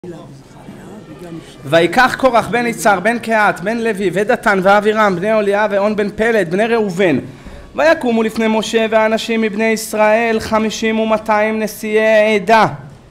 ויקח קורח בן יצהר בן קהת בן לוי ודתן ואבירם בני אליהו ואון בן פלד בני ראובן ויקומו לפני משה והאנשים מבני ישראל 50 ו200 נשיאי עדה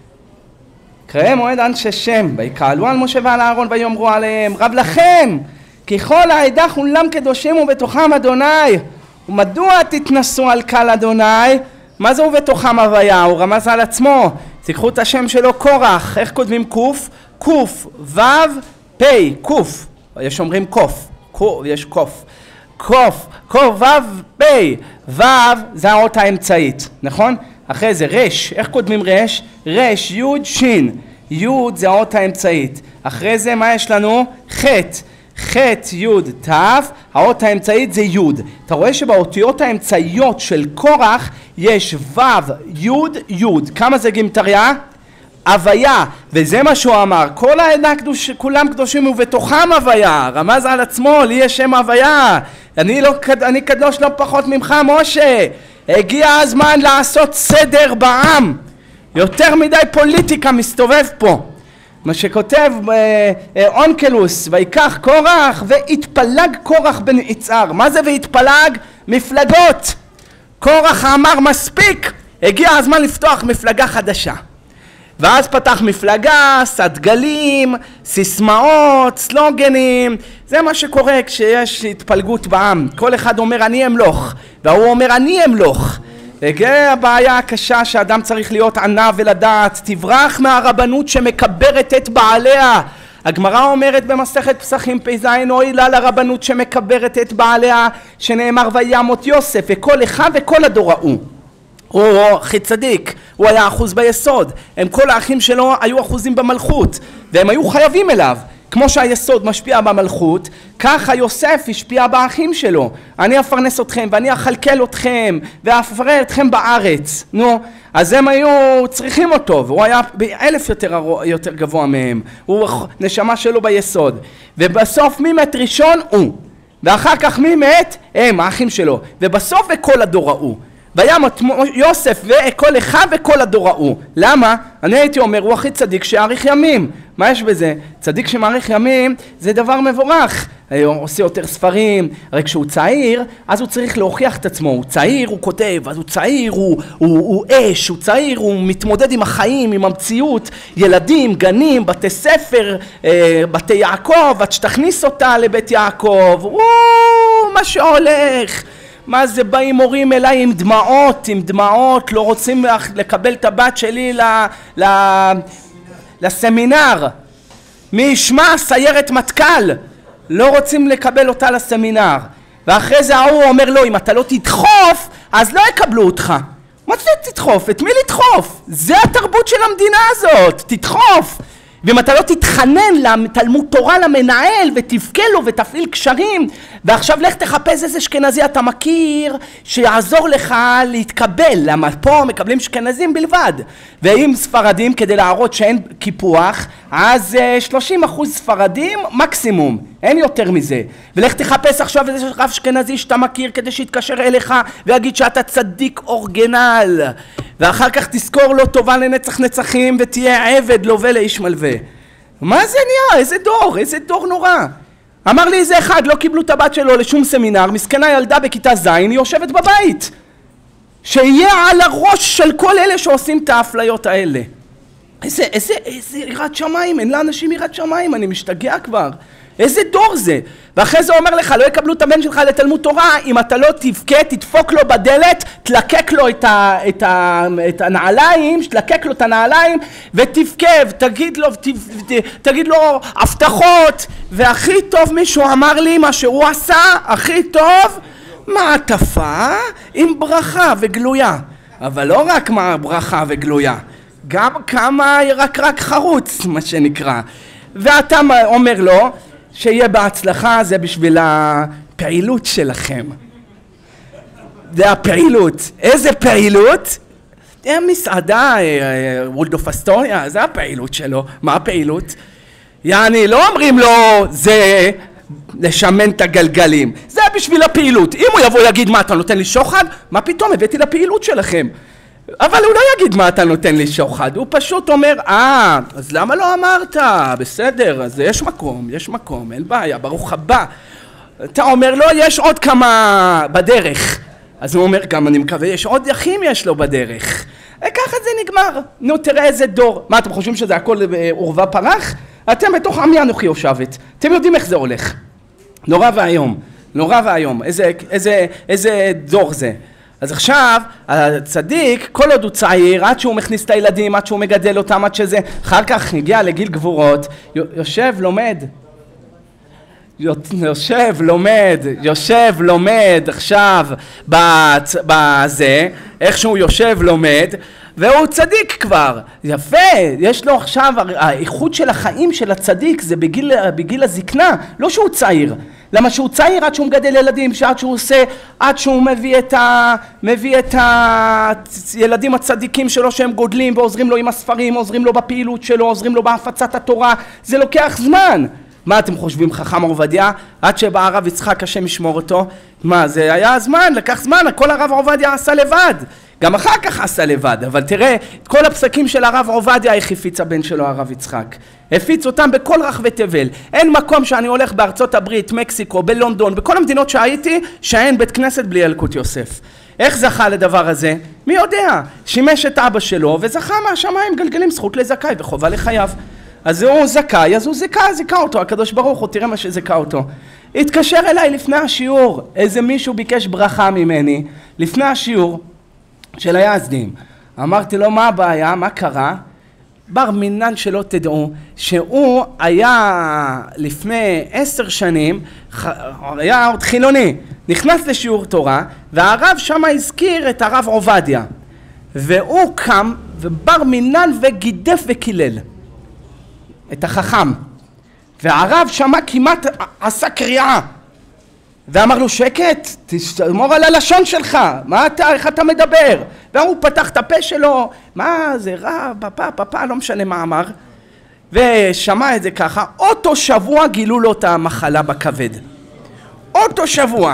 קראי מועד אנשי שם ויקהלו על משה ועל אהרון ויאמרו עליהם רב לכם כי כל העדה כולם קדושים ובתוכם אדוני ומדוע תתנסו על קהל אדוני? מה זה ובתוכם הוויה? הוא רמז על עצמו. תיקחו את השם שלו קורח. איך כותבים קוף? קוף וו פי קוף. יש אומרים קוף, יש קוף קוף קוף וו פי וו זה האות האמצעית, נכון? אחרי זה רש. איך כותבים רש? רש יוד שין. יוד זה האות האמצעית. אחרי זה מה יש לנו? חט. חט יוד תף, האות האמצעית זה יוד. אתה רואה שבאותיות האמצעיות של קורח יש וו יוד יוד. כמה זה גימטריה? הוויה. וזה מה שהוא אמר, כל העדה כולם קדושים ובתוכם הוויה. רמז על עצמו, לי יש שם הוויה. אני קדוש לא פחות ממך משה. הגיע הזמן לעשות סדר בעם. יותר מדי פוליטיקה מסתובב פה. מה שכותב אונקלוס, ויקח קורח והתפלג קורח בן יצהר. מה זה והתפלג? מפלגות. קורח אמר מספיק, הגיע הזמן לפתוח מפלגה חדשה. ואז פתח מפלגה, סדגלים, סיסמאות, סלוגנים. זה מה שקורה כשיש התפלגות בעם. כל אחד אומר אני אמלוך, והוא אומר אני אמלוך. וזה הבעיה הקשה שאדם צריך להיות ענה ולדעת, תברח מהרבנות שמקברת את בעליה. הגמרא אומרת במסכת פסחים פ"ז, אוי לה לרבנות שמקברת את בעליה, שנאמר וימות יוסף וכל אחיו וכל הדור ההוא. הוא הכי צדיק, הוא היה אחוז ביסוד, הם כל האחים שלו היו אחוזים במלכות והם היו חייבים אליו. כמו שהיסוד משפיע במלכות, ככה יוסף השפיע באחים שלו. אני אפרנס אתכם ואני אכלכל אתכם ואפרר אתכם בארץ. נו, אז הם היו צריכים אותו, והוא היה באלף יותר גבוה מהם. הוא נשמה שלו ביסוד. ובסוף מי מת ראשון? הוא. ואחר כך מי מת? הם, האחים שלו. ובסוף וכל הדור ההוא. וימות יוסף וכל אחיו וכל הדור ההוא. למה? אני הייתי אומר, הוא הכי צדיק שיאריך ימים. מה יש בזה? צדיק שמאריך ימים זה דבר מבורך. הוא עושה יותר ספרים, הרי כשהוא צעיר, אז הוא צריך להוכיח את עצמו. הוא צעיר, הוא כותב, אז הוא צעיר, הוא אש, הוא צעיר, הוא מתמודד עם החיים, עם המציאות, ילדים, גנים, בתי ספר, בתי יעקב, עד שתכניס אותה לבית יעקב. מה שהולך. מה זה באים הורים אליי עם דמעות, לא רוצים לקבל את הבת שלי לסמינר. מי ישמע סיירת מטכ"ל, לא רוצים לקבל אותה לסמינר. ואחרי זה ההוא אומר לו, אם אתה לא תדחוף, אז לא יקבלו אותך. מה זה תדחוף? את מי לדחוף? זה התרבות של המדינה הזאת, תדחוף. ואם אתה לא תתחנן לתלמוד תורה למנהל ותבכה לו ותפעיל קשרים, ועכשיו לך תחפש איזה אשכנזי אתה מכיר שיעזור לך להתקבל, למה פה מקבלים אשכנזים בלבד. ואם ספרדים, כדי להראות שאין קיפוח, אז 30% ספרדים מקסימום, אין יותר מזה. ולך תחפש עכשיו איזה רב אשכנזי שאתה מכיר כדי שיתקשר אליך ויגיד שאתה צדיק אורגנל, ואחר כך תזכור לו טובה לנצח נצחים ותהיה עבד לווה לאיש מלווה. מה זה נהיה? איזה דור נורא. אמר לי איזה אחד, לא קיבלו את הבת שלו לשום סמינר, מסכנה ילדה בכיתה ז', היא יושבת בבית. שיהיה על הראש של כל אלה שעושים את האפליות האלה. איזה יראת שמיים, אין לאנשים יראת שמיים, אני משתגע כבר. איזה דור זה? ואחרי זה אומר לך, לא יקבלו את הבן שלך לתלמוד תורה, אם אתה לא תבכה, תדפוק לו בדלת, תלקק לו את הנעליים, תלקק לו את הנעליים, ותבכה, תגיד לו הבטחות. והכי טוב מישהו אמר לי מה שהוא עשה, הכי טוב, מעטפה עם ברכה וגלויה. אבל לא רק ברכה וגלויה, גם כמה רק חרוץ, מה שנקרא. ואתה אומר לו, שיהיה בהצלחה, זה בשביל הפעילות שלכם. זה הפעילות. איזה פעילות? זה מסעדה, וולדורף אסטוריה, זה הפעילות שלו. מה הפעילות? יעני, לא אומרים לו, זה לשמן את הגלגלים. זה בשביל הפעילות. אם הוא יבוא יגיד, מה, אתה נותן לי שוחד? מה פתאום? הבאתי לפעילות שלכם. אבל הוא לא יגיד מה אתה נותן לי שוחד, הוא פשוט אומר, אז למה לא אמרת? בסדר, אז יש מקום, אין בעיה, ברוך הבא. אתה אומר לו, יש עוד כמה בדרך. אז הוא אומר, גם אני מקווה, יש עוד אחים יש לו בדרך. וככה זה נגמר. נו, תראה איזה דור. מה, אתם חושבים שזה הכל עורבא פרח? אתם בתוך עמי אנוכי יושבת. אתם יודעים איך זה הולך. נורא והיום. איזה דור זה. אז עכשיו, הצדיק, כל עוד הוא צעיר, עד שהוא מכניס את הילדים, עד שהוא מגדל אותם, עד שזה, אחר כך הגיע לגיל גבורות, יושב, לומד עכשיו בזה, איך שהוא יושב, לומד, והוא צדיק כבר. יפה, יש לו עכשיו, האיכות של החיים של הצדיק זה בגיל הזקנה, לא שהוא צעיר. למה שהוא צעיר עד שהוא מגדל ילדים, שעד שהוא עושה, עד שהוא מביא את הילדים הצדיקים שלו שהם גודלים ועוזרים לו עם הספרים, עוזרים לו בפעילות שלו, עוזרים לו בהפצת התורה, זה לוקח זמן. מה אתם חושבים, חכם עובדיה? עד שבא הרב יצחק השם ישמור אותו, מה זה היה זמן, לקח זמן, הכל הרב עובדיה עשה לבד, גם אחר כך עשה לבד, אבל תראה, את כל הפסקים של הרב עובדיה איך הפיץ הבן שלו הרב יצחק, הפיץ אותם בכל רחבי תבל. אין מקום שאני הולך בארצות הברית, מקסיקו, בלונדון, בכל המדינות שהייתי, שאין בית כנסת בלי ילקוט יוסף. איך זכה לדבר הזה? מי יודע? שימש את אבא שלו וזכה מהשמיים גלגלים זכות לזכאי וחובה לחייו. אז הוא זכאי, אז הוא זכה אותו, הקדוש ברוך הוא, תראה מה שזכה אותו. התקשר אליי לפני השיעור, איזה מישהו ביקש ברכה ממני, לפני השיעור של היזדים. אמרתי לו, מה הבעיה? מה קרה? בר מינן שלא תדעו, שהוא היה לפני 10 שנים, היה עוד חילוני, נכנס לשיעור תורה, והרב שם הזכיר את הרב עובדיה. והוא קם ובר מינן וגידף וקילל את החכם, והרב שמה כמעט עשה קריאה, ואמר לו, שקט, תשמור על הלשון שלך, מה אתה, איך אתה מדבר? והוא פתח את הפה שלו, מה זה רב, פאפה, לא משנה מה אמר, ושמע את זה ככה. אותו שבוע גילו לו את המחלה בכבד, אותו שבוע.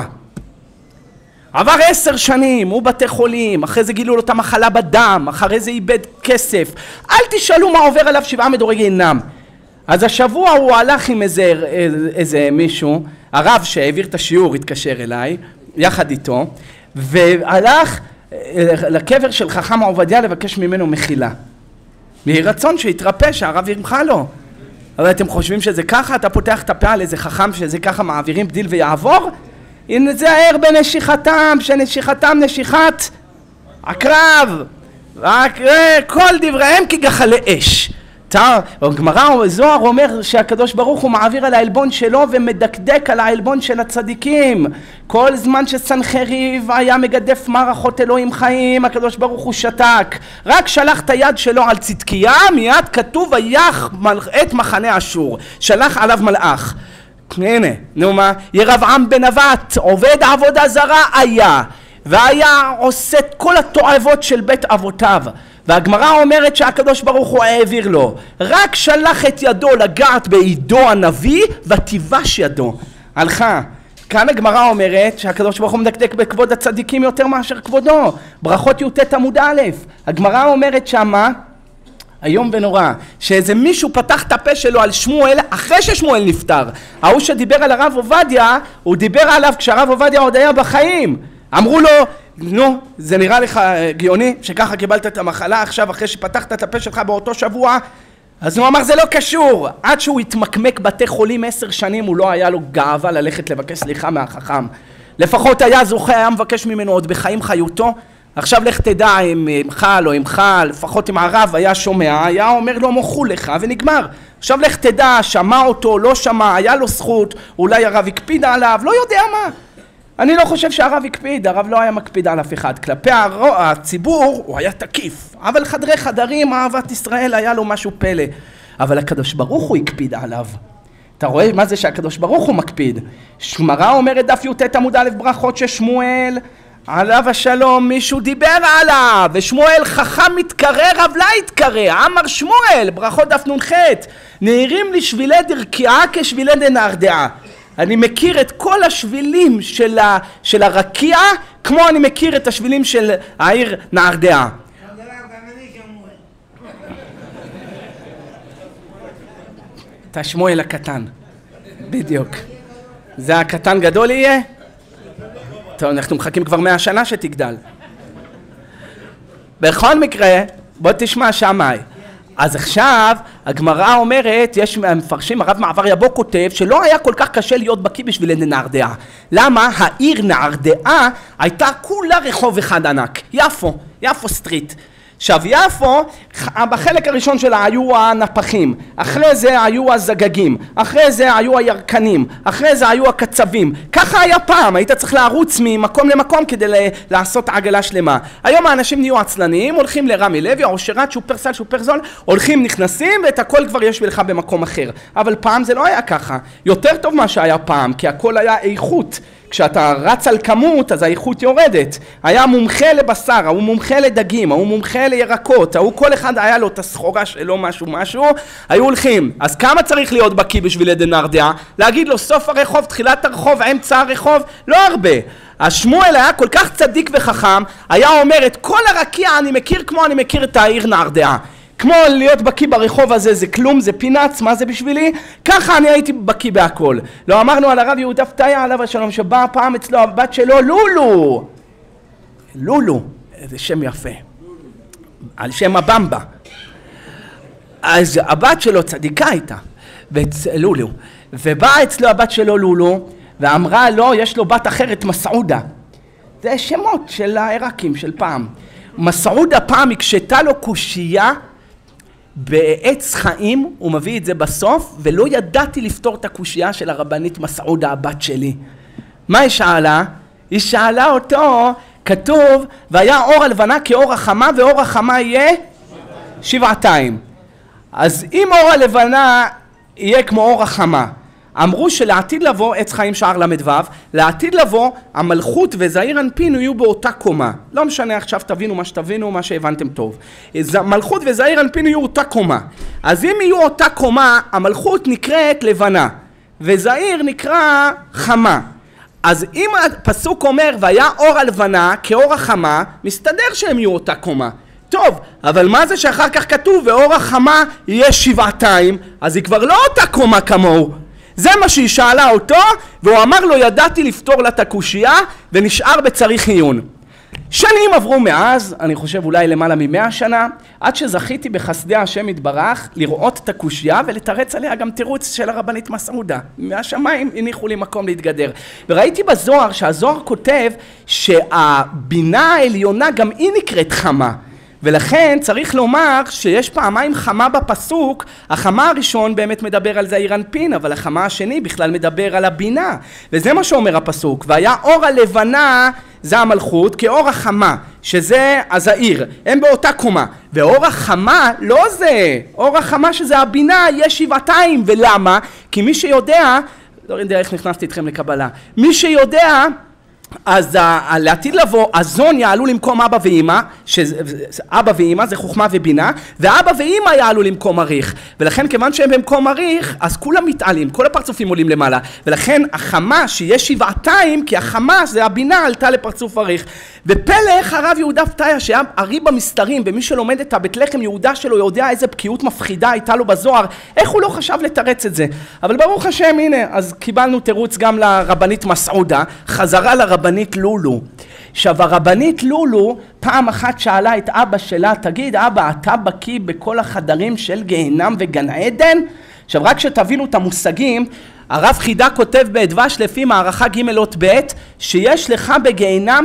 עבר 10 שנים, הוא בתי חולים, אחרי זה גילו לו את המחלה בדם, אחרי זה איבד כסף. אל תשאלו מה עובר עליו 7 מדורי גיהנם. אז השבוע הוא הלך עם איזה מישהו, הרב שהעביר את השיעור התקשר אליי, יחד איתו, והלך לקבר של חכם עובדיה לבקש ממנו מחילה. מרצון שהתרפא, שהרב ימחה לו. אבל אתם חושבים שזה ככה? אתה פותח את הפה על איזה חכם שזה ככה מעבירים בדיל ויעבור? הנה זה הער בנשיכתם, שנשיכתם נשיכת עקרב, כל דבריהם כגחלי אש. הגמרא זוהר אומר שהקדוש ברוך הוא מעביר על העלבון שלו ומדקדק על העלבון של הצדיקים. כל זמן שסנחריב היה מגדף מערכות אלוהים חיים, הקדוש ברוך הוא שתק. רק שלח את היד שלו על צדקיה, מיד כתוב ויך את מחנה אשור, שלח עליו מלאך. הנה, נו מה, ירבעם בן נבט עובד עבודה זרה היה, והיה עושה את כל התועבות של בית אבותיו. והגמרא אומרת שהקדוש ברוך הוא העביר לו, רק שלח את ידו לגעת בעידו הנביא ותיבש ידו. הלכה. כאן הגמרא אומרת שהקדוש ברוך הוא מדקדק בכבוד הצדיקים יותר מאשר כבודו. ברכות י"ט עמוד א'. הגמרא אומרת שמה, היום ונורא, שאיזה מישהו פתח את הפה שלו על שמואל אחרי ששמואל נפטר. ההוא שדיבר על הרב עובדיה, הוא דיבר עליו כשהרב עובדיה עוד היה בחיים. אמרו לו, נו, זה נראה לך גאוני שככה קיבלת את המחלה עכשיו אחרי שפתחת את הפה שלך באותו שבוע? אז הוא אמר, זה לא קשור. עד שהוא התמקמק בתי חולים 10 שנים, הוא לא היה לו גאווה ללכת לבקש סליחה מהחכם. לפחות היה זוכה, היה מבקש ממנו עוד בחיים חיותו. עכשיו לך תדע אם חל או אם חל, לפחות אם הרב היה שומע, היה אומר לו מוכו לך ונגמר. עכשיו לך תדע, שמע אותו, לא שמע, היה לו זכות, אולי הרב הקפיד עליו, לא יודע מה. אני לא חושב שהרב הקפיד, הרב לא היה מקפיד על אף אחד. כלפי הציבור הוא היה תקיף, אבל חדרי חדרים, אהבת ישראל היה לו משהו פלא. אבל הקדוש ברוך הוא הקפיד עליו. אתה רואה מה זה שהקדוש ברוך הוא מקפיד? גמרא אומרת דף י"ט עמוד א' ברכות ששמואל עליו השלום מישהו דיבר עליו, ושמואל חכם מתקרא רב לא התקרא, אמר שמואל, ברכות דף נ"ח, נהירים לי שבילי דרכיה כשבילי דנהרדעה. אני מכיר את כל השבילים של הרקיע כמו אני מכיר את השבילים של העיר נהרדעה. אתה שמואל הקטן. בדיוק. זה הקטן גדול יהיה? טוב, אנחנו מחכים כבר 100 שנה שתגדל. בכל מקרה, בוא תשמע שמאי. אז עכשיו, הגמרא אומרת, יש מפרשים, הרב מעבר יבוא כותב, שלא היה כל כך קשה להיות בקיא בשביל נהרדעא. למה? העיר נהרדעא הייתה כולה רחוב אחד ענק. יפו סטריט. עכשיו יפו, בחלק הראשון שלה היו הנפחים, אחרי זה היו הזגגים, אחרי זה היו הירקנים, אחרי זה היו הקצבים. ככה היה פעם, היית צריך לרוץ ממקום למקום כדי לעשות עגלה שלמה. היום האנשים נהיו עצלניים, הולכים לרמי לוי, אושרת, שופרסל, שופרזול, הולכים, נכנסים ואת הכל כבר יש לך במקום אחר. אבל פעם זה לא היה ככה. יותר טוב מה שהיה פעם, כי הכל היה איכות. כשאתה רץ על כמות, אז האיכות יורדת. היה מומחה לבשר, הוא מומחה לדגים, הוא מומחה לירקות, הוא כל אחד היה לו את הסחורה שלו משהו, היו הולכים. אז כמה צריך להיות בקיא בשביל נהרדעא? להגיד לו סוף הרחוב, תחילת הרחוב, אמצע הרחוב? לא הרבה. אז שמואל היה כל כך צדיק וחכם, היה אומר את כל הרקיע אני מכיר כמו אני מכיר את העיר נהרדעא. כמו להיות בקיא ברחוב הזה זה כלום, זה פינץ, מה זה בשבילי? ככה אני הייתי בקיא בהכל. לא אמרנו על הרב יהודה פתיה עליו השלום שבא פעם אצלו הבת שלו לולו, זה שם יפה, על שם הבמבה. אז הבת שלו צדיקה הייתה, לולו, ובאה אצלו הבת שלו לולו ואמרה לו יש לו בת אחרת מסעודה. זה שמות של העיראקים של פעם. מסעודה פעם הקשתה לו קושייה בעץ חיים, הוא מביא את זה בסוף, ולא ידעתי לפתור את הקושייה של הרבנית מסעודה הבת שלי. מה היא שאלה? היא שאלה אותו, כתוב, והיה אור הלבנה כאור החמה, ואור החמה יהיה שבעתיים. אז אם אור הלבנה יהיה כמו אור החמה, אמרו שלעתיד לבוא, עץ חיים שער למדו, לעתיד לבוא המלכות וזעיר אנפין יהיו באותה קומה. לא משנה עכשיו תבינו מה שתבינו, מה שהבנתם טוב. מלכות וזעיר אנפין יהיו אותה קומה. אז אם יהיו אותה קומה, המלכות נקראת לבנה, וזעיר נקרא חמה. אז אם הפסוק אומר, והיה אור הלבנה כאור החמה, מסתדר שהם יהיו אותה קומה. טוב, אבל מה זה שאחר כך כתוב, ואור החמה יהיה שבעתיים, אז היא כבר לא אותה קומה כמוהו. זה מה שהיא שאלה אותו, והוא אמר לו ידעתי לפתור לה את הקושייה, ונשאר בצריך עיון. שנים עברו מאז, אני חושב אולי למעלה מ100 שנה, עד שזכיתי בחסדי השם יתברך לראות את הקושייה ולתרץ עליה גם תירוץ של הרבנית מסעודה. מהשמיים הניחו לי מקום להתגדר. וראיתי בזוהר שהזוהר כותב שהבינה העליונה גם היא נקראת חמה. ולכן צריך לומר שיש פעמיים חמה בפסוק, החמה הראשון באמת מדבר על זעיר אנפין, אבל החמה השני בכלל מדבר על הבינה. וזה מה שאומר הפסוק, והיה אור הלבנה, זה המלכות, כאור החמה, שזה הזעיר, הם באותה קומה. ואור החמה לא זה, אור החמה שזה הבינה, יש שבעתיים, ולמה? כי מי שיודע, לא יודע איך נכנסתי איתכם לקבלה, מי שיודע, אז לעתיד לבוא, הזון יעלו למקום אבא ואמא, אבא ואמא זה חוכמה ובינה, ואבא ואמא יעלו למקום אריך, ולכן כיוון שהם במקום אריך, אז כולם מתעלים, כל הפרצופים עולים למעלה, ולכן החמה שיש שבעתיים, כי החמה זה הבינה עלתה לפרצוף אריך. בפלך הרב יהודה פתיה שהיה ארי במסתרים, ומי שלומד את הבית לחם יהודה שלו יודע איזה בקיאות מפחידה הייתה לו בזוהר, איך הוא לא חשב לתרץ את זה. אבל ברוך השם הנה, אז קיבלנו תירוץ גם לרבנית מסעודה, חזרה לרבנית לולו. עכשיו הרבנית לולו פעם אחת שאלה את אבא שלה, תגיד אבא אתה בקיא בכל החדרים של גיהנם וגן עדן? עכשיו רק שתבינו את המושגים, הרב חידה כותב בדבש לפי מערכה ג' אות ב' שיש לך בגיהנם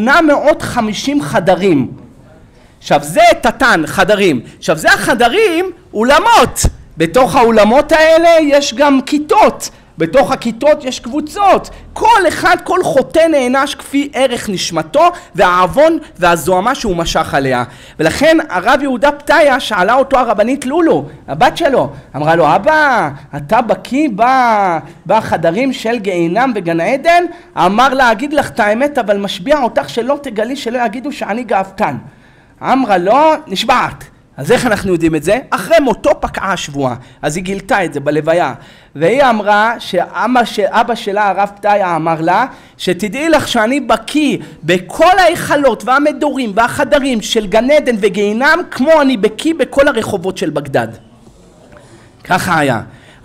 850 חדרים. עכשיו זה תתן, חדרים. עכשיו זה החדרים, אולמות. בתוך האולמות האלה יש גם כיתות. בתוך הכיתות יש קבוצות. כל אחד, כל חוטא נענש כפי ערך נשמתו והעוון והזוהמה שהוא משך עליה. ולכן הרב יהודה פתיה שאלה אותו הרבנית לולו, הבת שלו, אמרה לו, אבא, אתה בקיא בחדרים של גיהנם וגן עדן? אמר לה, אגיד לך את האמת, אבל משביע אותך שלא תגלי, שלא יגידו שאני גאוותן. אמרה לו, נשבעת. אז איך אנחנו יודעים את זה? אחרי מותו פקעה השבועה, אז היא גילתה את זה בלוויה, והיא אמרה שאבא שלה הרב פתיה אמר לה שתדעי לך שאני בקיא בכל ההיכלות והמדורים והחדרים של גן עדן וגיהנם כמו אני בקיא בכל הרחובות של בגדד. ככה היה.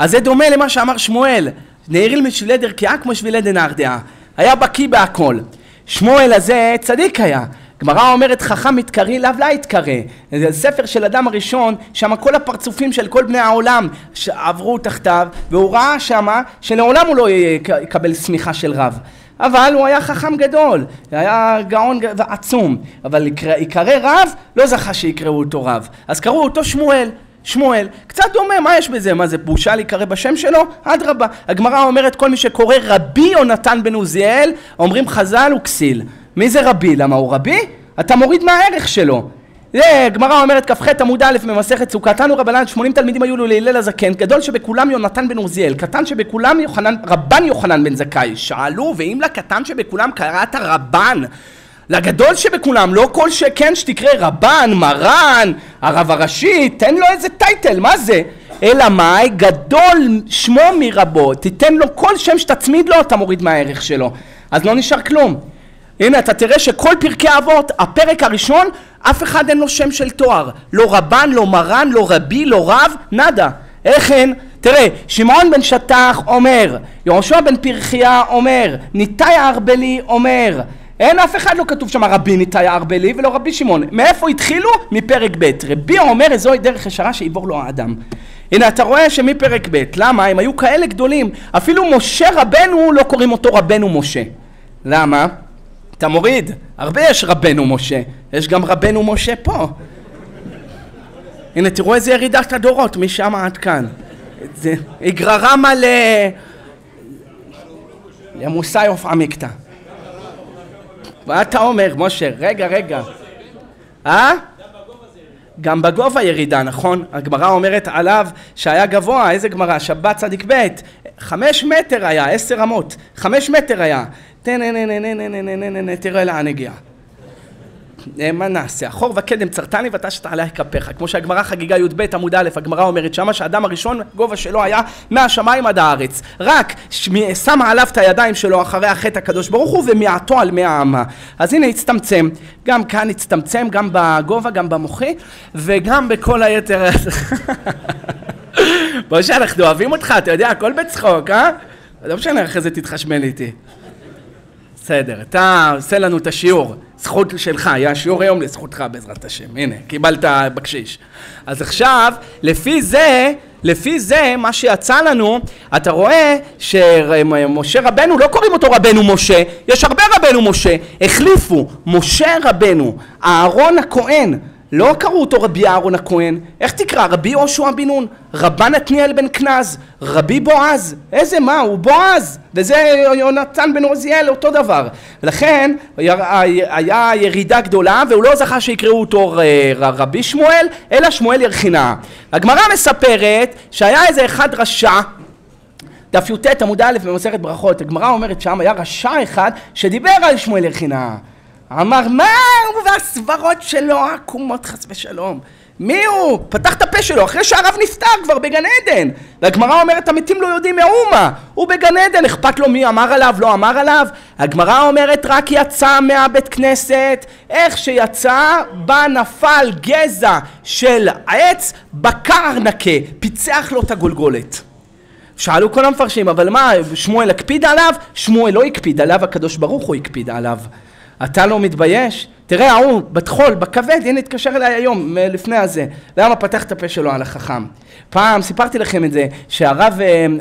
אז זה דומה למה שאמר שמואל, נעיריל משבילי דרכיה כמו שבילי דנהרדעה. היה בקיא בהכל. שמואל הזה צדיק היה. גמרא אומרת חכם מתקרא לאו לא יתקרא. זה ספר של אדם הראשון, שם כל הפרצופים של כל בני העולם שעברו תחתיו, והוא ראה שם שלעולם הוא לא יקבל סמיכה של רב. אבל הוא היה חכם גדול, היה גאון ועצום, אבל יקרא רב, לא זכה שיקראו אותו רב. אז קראו אותו שמואל. שמואל, קצת דומה, מה יש בזה? מה זה בושה להיקרא בשם שלו? אדרבה. הגמרא אומרת כל מי שקורא רבי יונתן בן עוזיאל, אומרים חז"ל הוא כסיל. מי זה רבי? למה הוא רבי? אתה מוריד מהערך שלו. זה גמרא אומרת כ"ח עמוד א' במסכת סוכה, תנו רבנן 80 תלמידים היו לו להלל הזקן, גדול שבכולם יונתן בן עוזיאל, קטן שבכולם רבן יוחנן בן זכאי. שאלו, ואם לקטן שבכולם קראת רבן, לגדול שבכולם, לא כל שכן שתקרא רבן, מרן, הרב הראשי, תן לו איזה טייטל, מה זה? אלא מאי, גדול שמו מרבו, תיתן לו כל שם שתצמיד לו, אתה מוריד מהערך שלו. אז לא נשאר כלום. הנה, אתה תראה שכל פרקי אבות, הפרק הראשון, אף אחד אין לו שם של תואר. לא רבן, לא מרן, לא רבי, לא רב, נדה. איך אין? תראה, שמעון בן שטח אומר, יהושע בן פרחיה אומר, ניתאי הארבלי אומר, אין אף אחד לא כתוב שם רבי ניתאי הארבלי ולא רבי שמעון. מאיפה התחילו? מפרק ב'. רבי אומר, זוהי דרך ישרה שיעבור לו האדם. הנה, אתה רואה שמפרק ב', למה? הם היו כאלה גדולים. אפילו משה רבנו לא קוראים אותו רבנו משה. למה? אתה מוריד, הרבה יש רבנו משה, יש גם רבנו משה פה. הנה, תראו איזה ירידת הדורות, משם עד כאן. זה יגררה מלא... למוסי אוף עמיקתא. מה אתה אומר, משה? רגע. גם בגובה ירידה, נכון? הגמרא אומרת עליו שהיה גבוה, איזה גמרא? שבת צדיק ב' 5 מטר היה, 10 אמות, 5 מטר היה. תראה לאן הגיע. מה נעשה? אחור וקדם צרתני ואתה שתעלה כפיך. כמו שהגמרא חגיגה י"ב עמוד א', הגמרא אומרת שמה שהאדם הראשון גובה שלו היה מהשמיים עד הארץ. רק שם עליו את הידיים שלו אחרי החטא הקדוש ברוך הוא ומיעטו על 100 אמה. אז הנה הצטמצם. גם כאן הצטמצם, גם בגובה, גם במוחי, וגם בכל היתר. בושה, אנחנו אוהבים אותך, אתה יודע, הכל בצחוק, אה? לא משנה, אחרי זה תתחשמל איתי. בסדר, אתה עושה לנו את השיעור, זכות שלך, היה שיעור היום לזכותך בעזרת השם, הנה, קיבלת בקשיש. אז עכשיו, לפי זה, מה שיצא לנו, אתה רואה שמשה רבנו, לא קוראים אותו רבנו משה, יש הרבה רבנו משה, החליפו משה רבנו, אהרון הכהן, לא קראו אותו רבי אהרון הכהן, איך תקרא? רבי יהושע בן נון, רבן עתניאל בן כנז, רבי בועז, איזה מה? הוא בועז, וזה יונתן בן עוזיאל, אותו דבר. ולכן היה ירידה גדולה, והוא לא זכה שיקראו אותו רבי שמואל, אלא שמואל ירחינה. הגמרא מספרת שהיה איזה אחד רשע, דף י"ט עמוד א' במסכת ברכות, הגמרא אומרת שם היה רשע אחד שדיבר על שמואל ירחינה. אמר, מה הוא והסברות שלו עקומות חס ושלום? מי הוא? פתח את הפה שלו אחרי שהרב נפטר כבר בגן עדן. והגמרא אומרת, המתים לא יודעים מאומה. הוא בגן עדן, אכפת לו מי אמר עליו, לא אמר עליו. הגמרא אומרת, רק יצא מהבית כנסת, איך שיצא, בה נפל גזע של עץ, בקר נקה, פיצח לו את הגולגולת. שאלו כל המפרשים, אבל מה, שמואל הקפיד עליו? שמואל לא הקפיד עליו, הקדוש ברוך הוא הקפיד עליו. אתה לא מתבייש? תראה, הוא בתחול, בכבד, הנה התקשר אליי היום, לפני הזה. למה פתח את הפה שלו על החכם? פעם סיפרתי לכם את זה, שהרב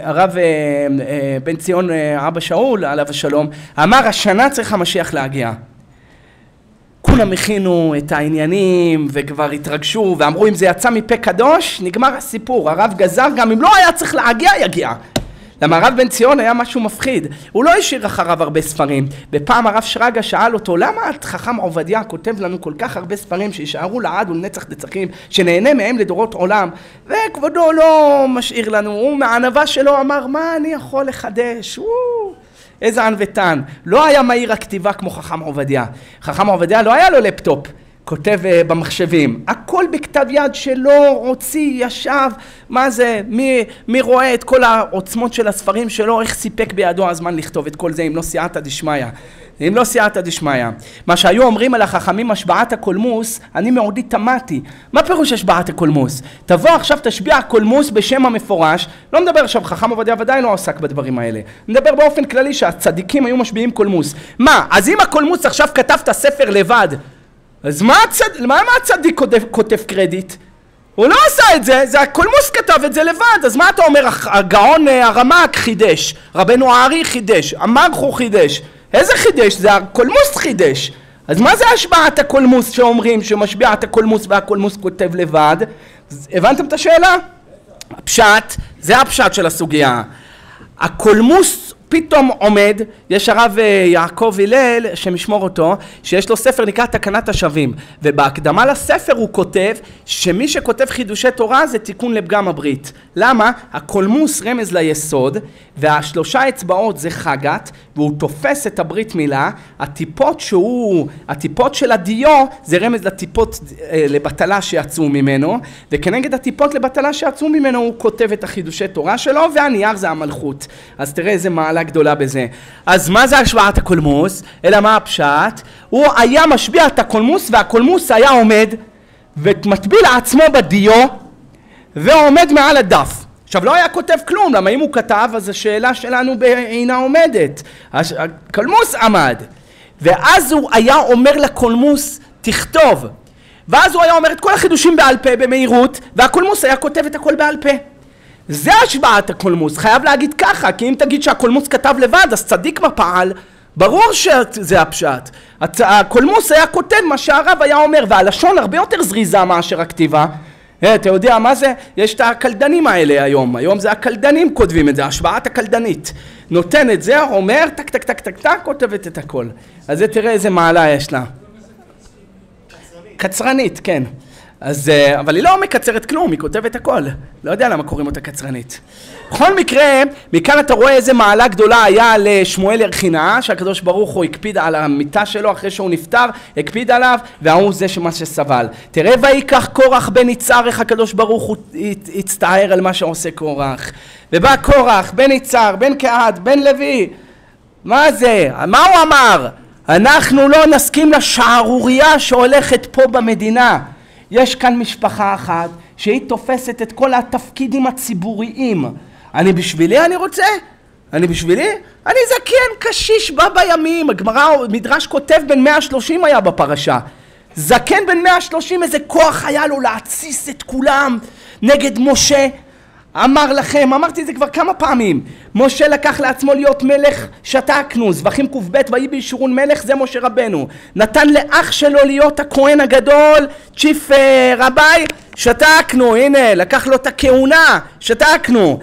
בן ציון, אבא שאול, עליו השלום, אמר, השנה צריך המשיח להגיע. כולם הכינו את העניינים וכבר התרגשו ואמרו, אם זה יצא מפה קדוש, נגמר הסיפור. הרב גזר, גם אם לא היה צריך להגיע, יגיע. למה הרב בן ציון היה משהו מפחיד, הוא לא השאיר אחריו הרבה ספרים. בפעם הרב שרגא שאל אותו, למה חכם עובדיה כותב לנו כל כך הרבה ספרים שישארו לעד ולנצח נצחים, שנהנה מהם לדורות עולם, וכבודו לא משאיר לנו, הוא מהענווה שלו אמר, מה אני יכול לחדש? איזה ענוותן. לא היה מהיר הכתיבה כמו חכם עובדיה. חכם עובדיה לא היה לו לפטופ, כותב במחשבים, הכל בכתב יד שלו, הוציא, ישב, מה זה, מי רואה את כל העוצמות של הספרים שלו, איך סיפק בידו הזמן לכתוב את כל זה, אם לא סייעתא דשמיא. אם לא סייעתא דשמיא. מה שהיו אומרים על החכמים השבעת הקולמוס, אני מעודי תמתי. מה פירוש השבעת הקולמוס? תבוא עכשיו תשביע קולמוס בשם המפורש, לא מדבר עכשיו, חכם עובדיה ודאי לא עסק בדברים האלה. מדבר באופן כללי שהצדיקים היו משביעים קולמוס. מה? אז אם הקולמוס עכשיו כתב את הספר לבד, אז מה הצדיק כותב קרדיט? הוא לא עשה את זה, זה הקולמוס כתב את זה לבד, אז מה אתה אומר? הגאון הרמ"ק חידש, רבנו הארי חידש, המרחו חידש. איזה חידש? זה הקולמוס חידש. אז מה זה השבעת הקולמוס שאומרים שמשביע את הקולמוס והקולמוס כותב לבד? הבנתם את השאלה? הפשט, זה הפשט של הסוגיה. הקולמוס פתאום עומד, יש הרב יעקב הלל שמשמור אותו, שיש לו ספר נקרא תקנת השבים, ובהקדמה לספר הוא כותב שמי שכותב חידושי תורה זה תיקון לפגם הברית. למה? הקולמוס רמז ליסוד, והשלושה אצבעות זה חגת, והוא תופס את הברית מילה, הטיפות של הדיו זה רמז לטיפות לבטלה שיצאו ממנו, וכנגד הטיפות לבטלה שיצאו ממנו הוא כותב את החידושי תורה שלו, והנייר זה המלכות. אז תראה איזה מעלה גדולה בזה. אז מה זה השבעת הקולמוס? אלא מה הפשט? הוא היה משביע את הקולמוס, והקולמוס היה עומד ומטביע לעצמו בדיו ועומד מעל הדף. עכשיו לא היה כותב כלום, למה אם הוא כתב אז השאלה שלנו בעינה עומדת. הקולמוס עמד, ואז הוא היה אומר לקולמוס תכתוב, ואז הוא היה אומר את כל החידושים בעל פה במהירות, והקולמוס היה כותב את הכל בעל פה. זה השבעת הקולמוס, חייב להגיד ככה, כי אם תגיד שהקולמוס כתב לבד אז צדיק בפעל, ברור שזה הפשט. הקולמוס היה כותב מה שהרב היה אומר, והלשון הרבה יותר זריזה מאשר הכתיבה. אתה יודע מה זה? יש את הקלדנים האלה היום זה הקלדנים כותבים את זה, השבעת הקלדנית. נותן את זה, אומר, טק טק טק טק טק, כותבת את הכל. אז זה תראה איזה מעלה יש לה. קצרנית, כן. אז, אבל היא לא מקצרת כלום, היא כותבת הכל. לא יודע למה קוראים אותה קצרנית. בכל מקרה, מכאן אתה רואה איזה מעלה גדולה היה לשמואל ירחינה, שהקדוש ברוך הוא הקפיד על המיטה שלו אחרי שהוא נפטר, הקפיד עליו, והוא זה מה שסבל. תראה ויקח קורח בן יצהר, איך הקדוש ברוך הוא הצטער על מה שעושה קורח. ובא קורח, בן יצהר, בן קהת, בן לוי. מה זה? מה הוא אמר? אנחנו לא נסכים לשערוריה שהולכת פה במדינה. יש כאן משפחה אחת שהיא תופסת את כל התפקידים הציבוריים. אני בשבילי אני רוצה? אני בשבילי? אני זקן קשיש בא בימים. הגמרא, מדרש כותב בן 130 היה בפרשה. זקן בן 130 איזה כוח היה לו להציס את כולם נגד משה. אמר לכם, אמרתי את זה כבר כמה פעמים, משה לקח לעצמו להיות מלך, שתקנו, זבחים ק"ב, ויהי בישורון מלך, זה משה רבנו. נתן לאח שלו להיות הכהן הגדול, צ'יף רביי, שתקנו, הנה, לקח לו את הכהונה, שתקנו.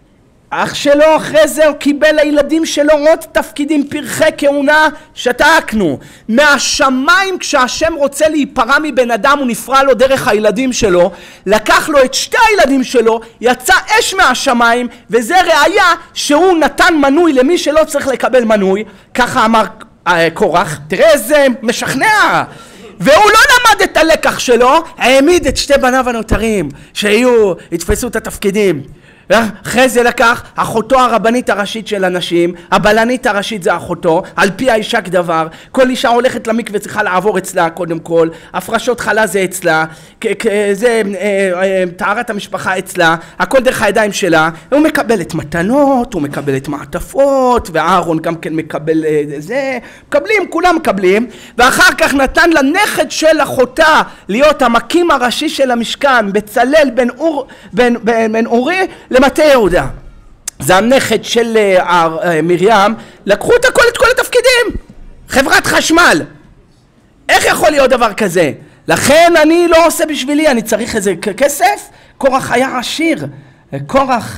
אח שלו אחרי זה הוא קיבל לילדים שלו עוד תפקידים, פרחי כהונה, שתקנו. מהשמיים כשהשם רוצה להיפרע מבן אדם הוא נפרע לו דרך הילדים שלו, לקח לו את שתי הילדים שלו, יצא אש מהשמיים, וזה ראיה שהוא נתן מנוי למי שלא צריך לקבל מנוי, ככה אמר קורח. תראה איזה משכנע. והוא לא למד את הלקח שלו, העמיד את שתי בניו הנותרים יתפסו את התפקידים. אחרי זה לקח אחותו הרבנית הראשית של אנשים, הבלנית הראשית זה אחותו, על פי האישה כדבר, כל אישה הולכת למקווה צריכה לעבור אצלה קודם כל, הפרשות חלה זה אצלה, זה טהרת המשפחה אצלה, הכל דרך הידיים שלה, הוא מקבל את מתנות, הוא מקבל את מעטפות, ואהרון גם כן מקבל זה, מקבלים, כולם מקבלים, ואחר כך נתן לנכד של אחותה להיות המקים הראשי של המשכן, בצלאל בן אורי, למטה יהודה. זה הנכד של מרים, לקחו את הכל, את כל התפקידים. חברת חשמל. איך יכול להיות דבר כזה? לכן אני לא עושה בשבילי, אני צריך איזה כסף. קורח היה עשיר. קורח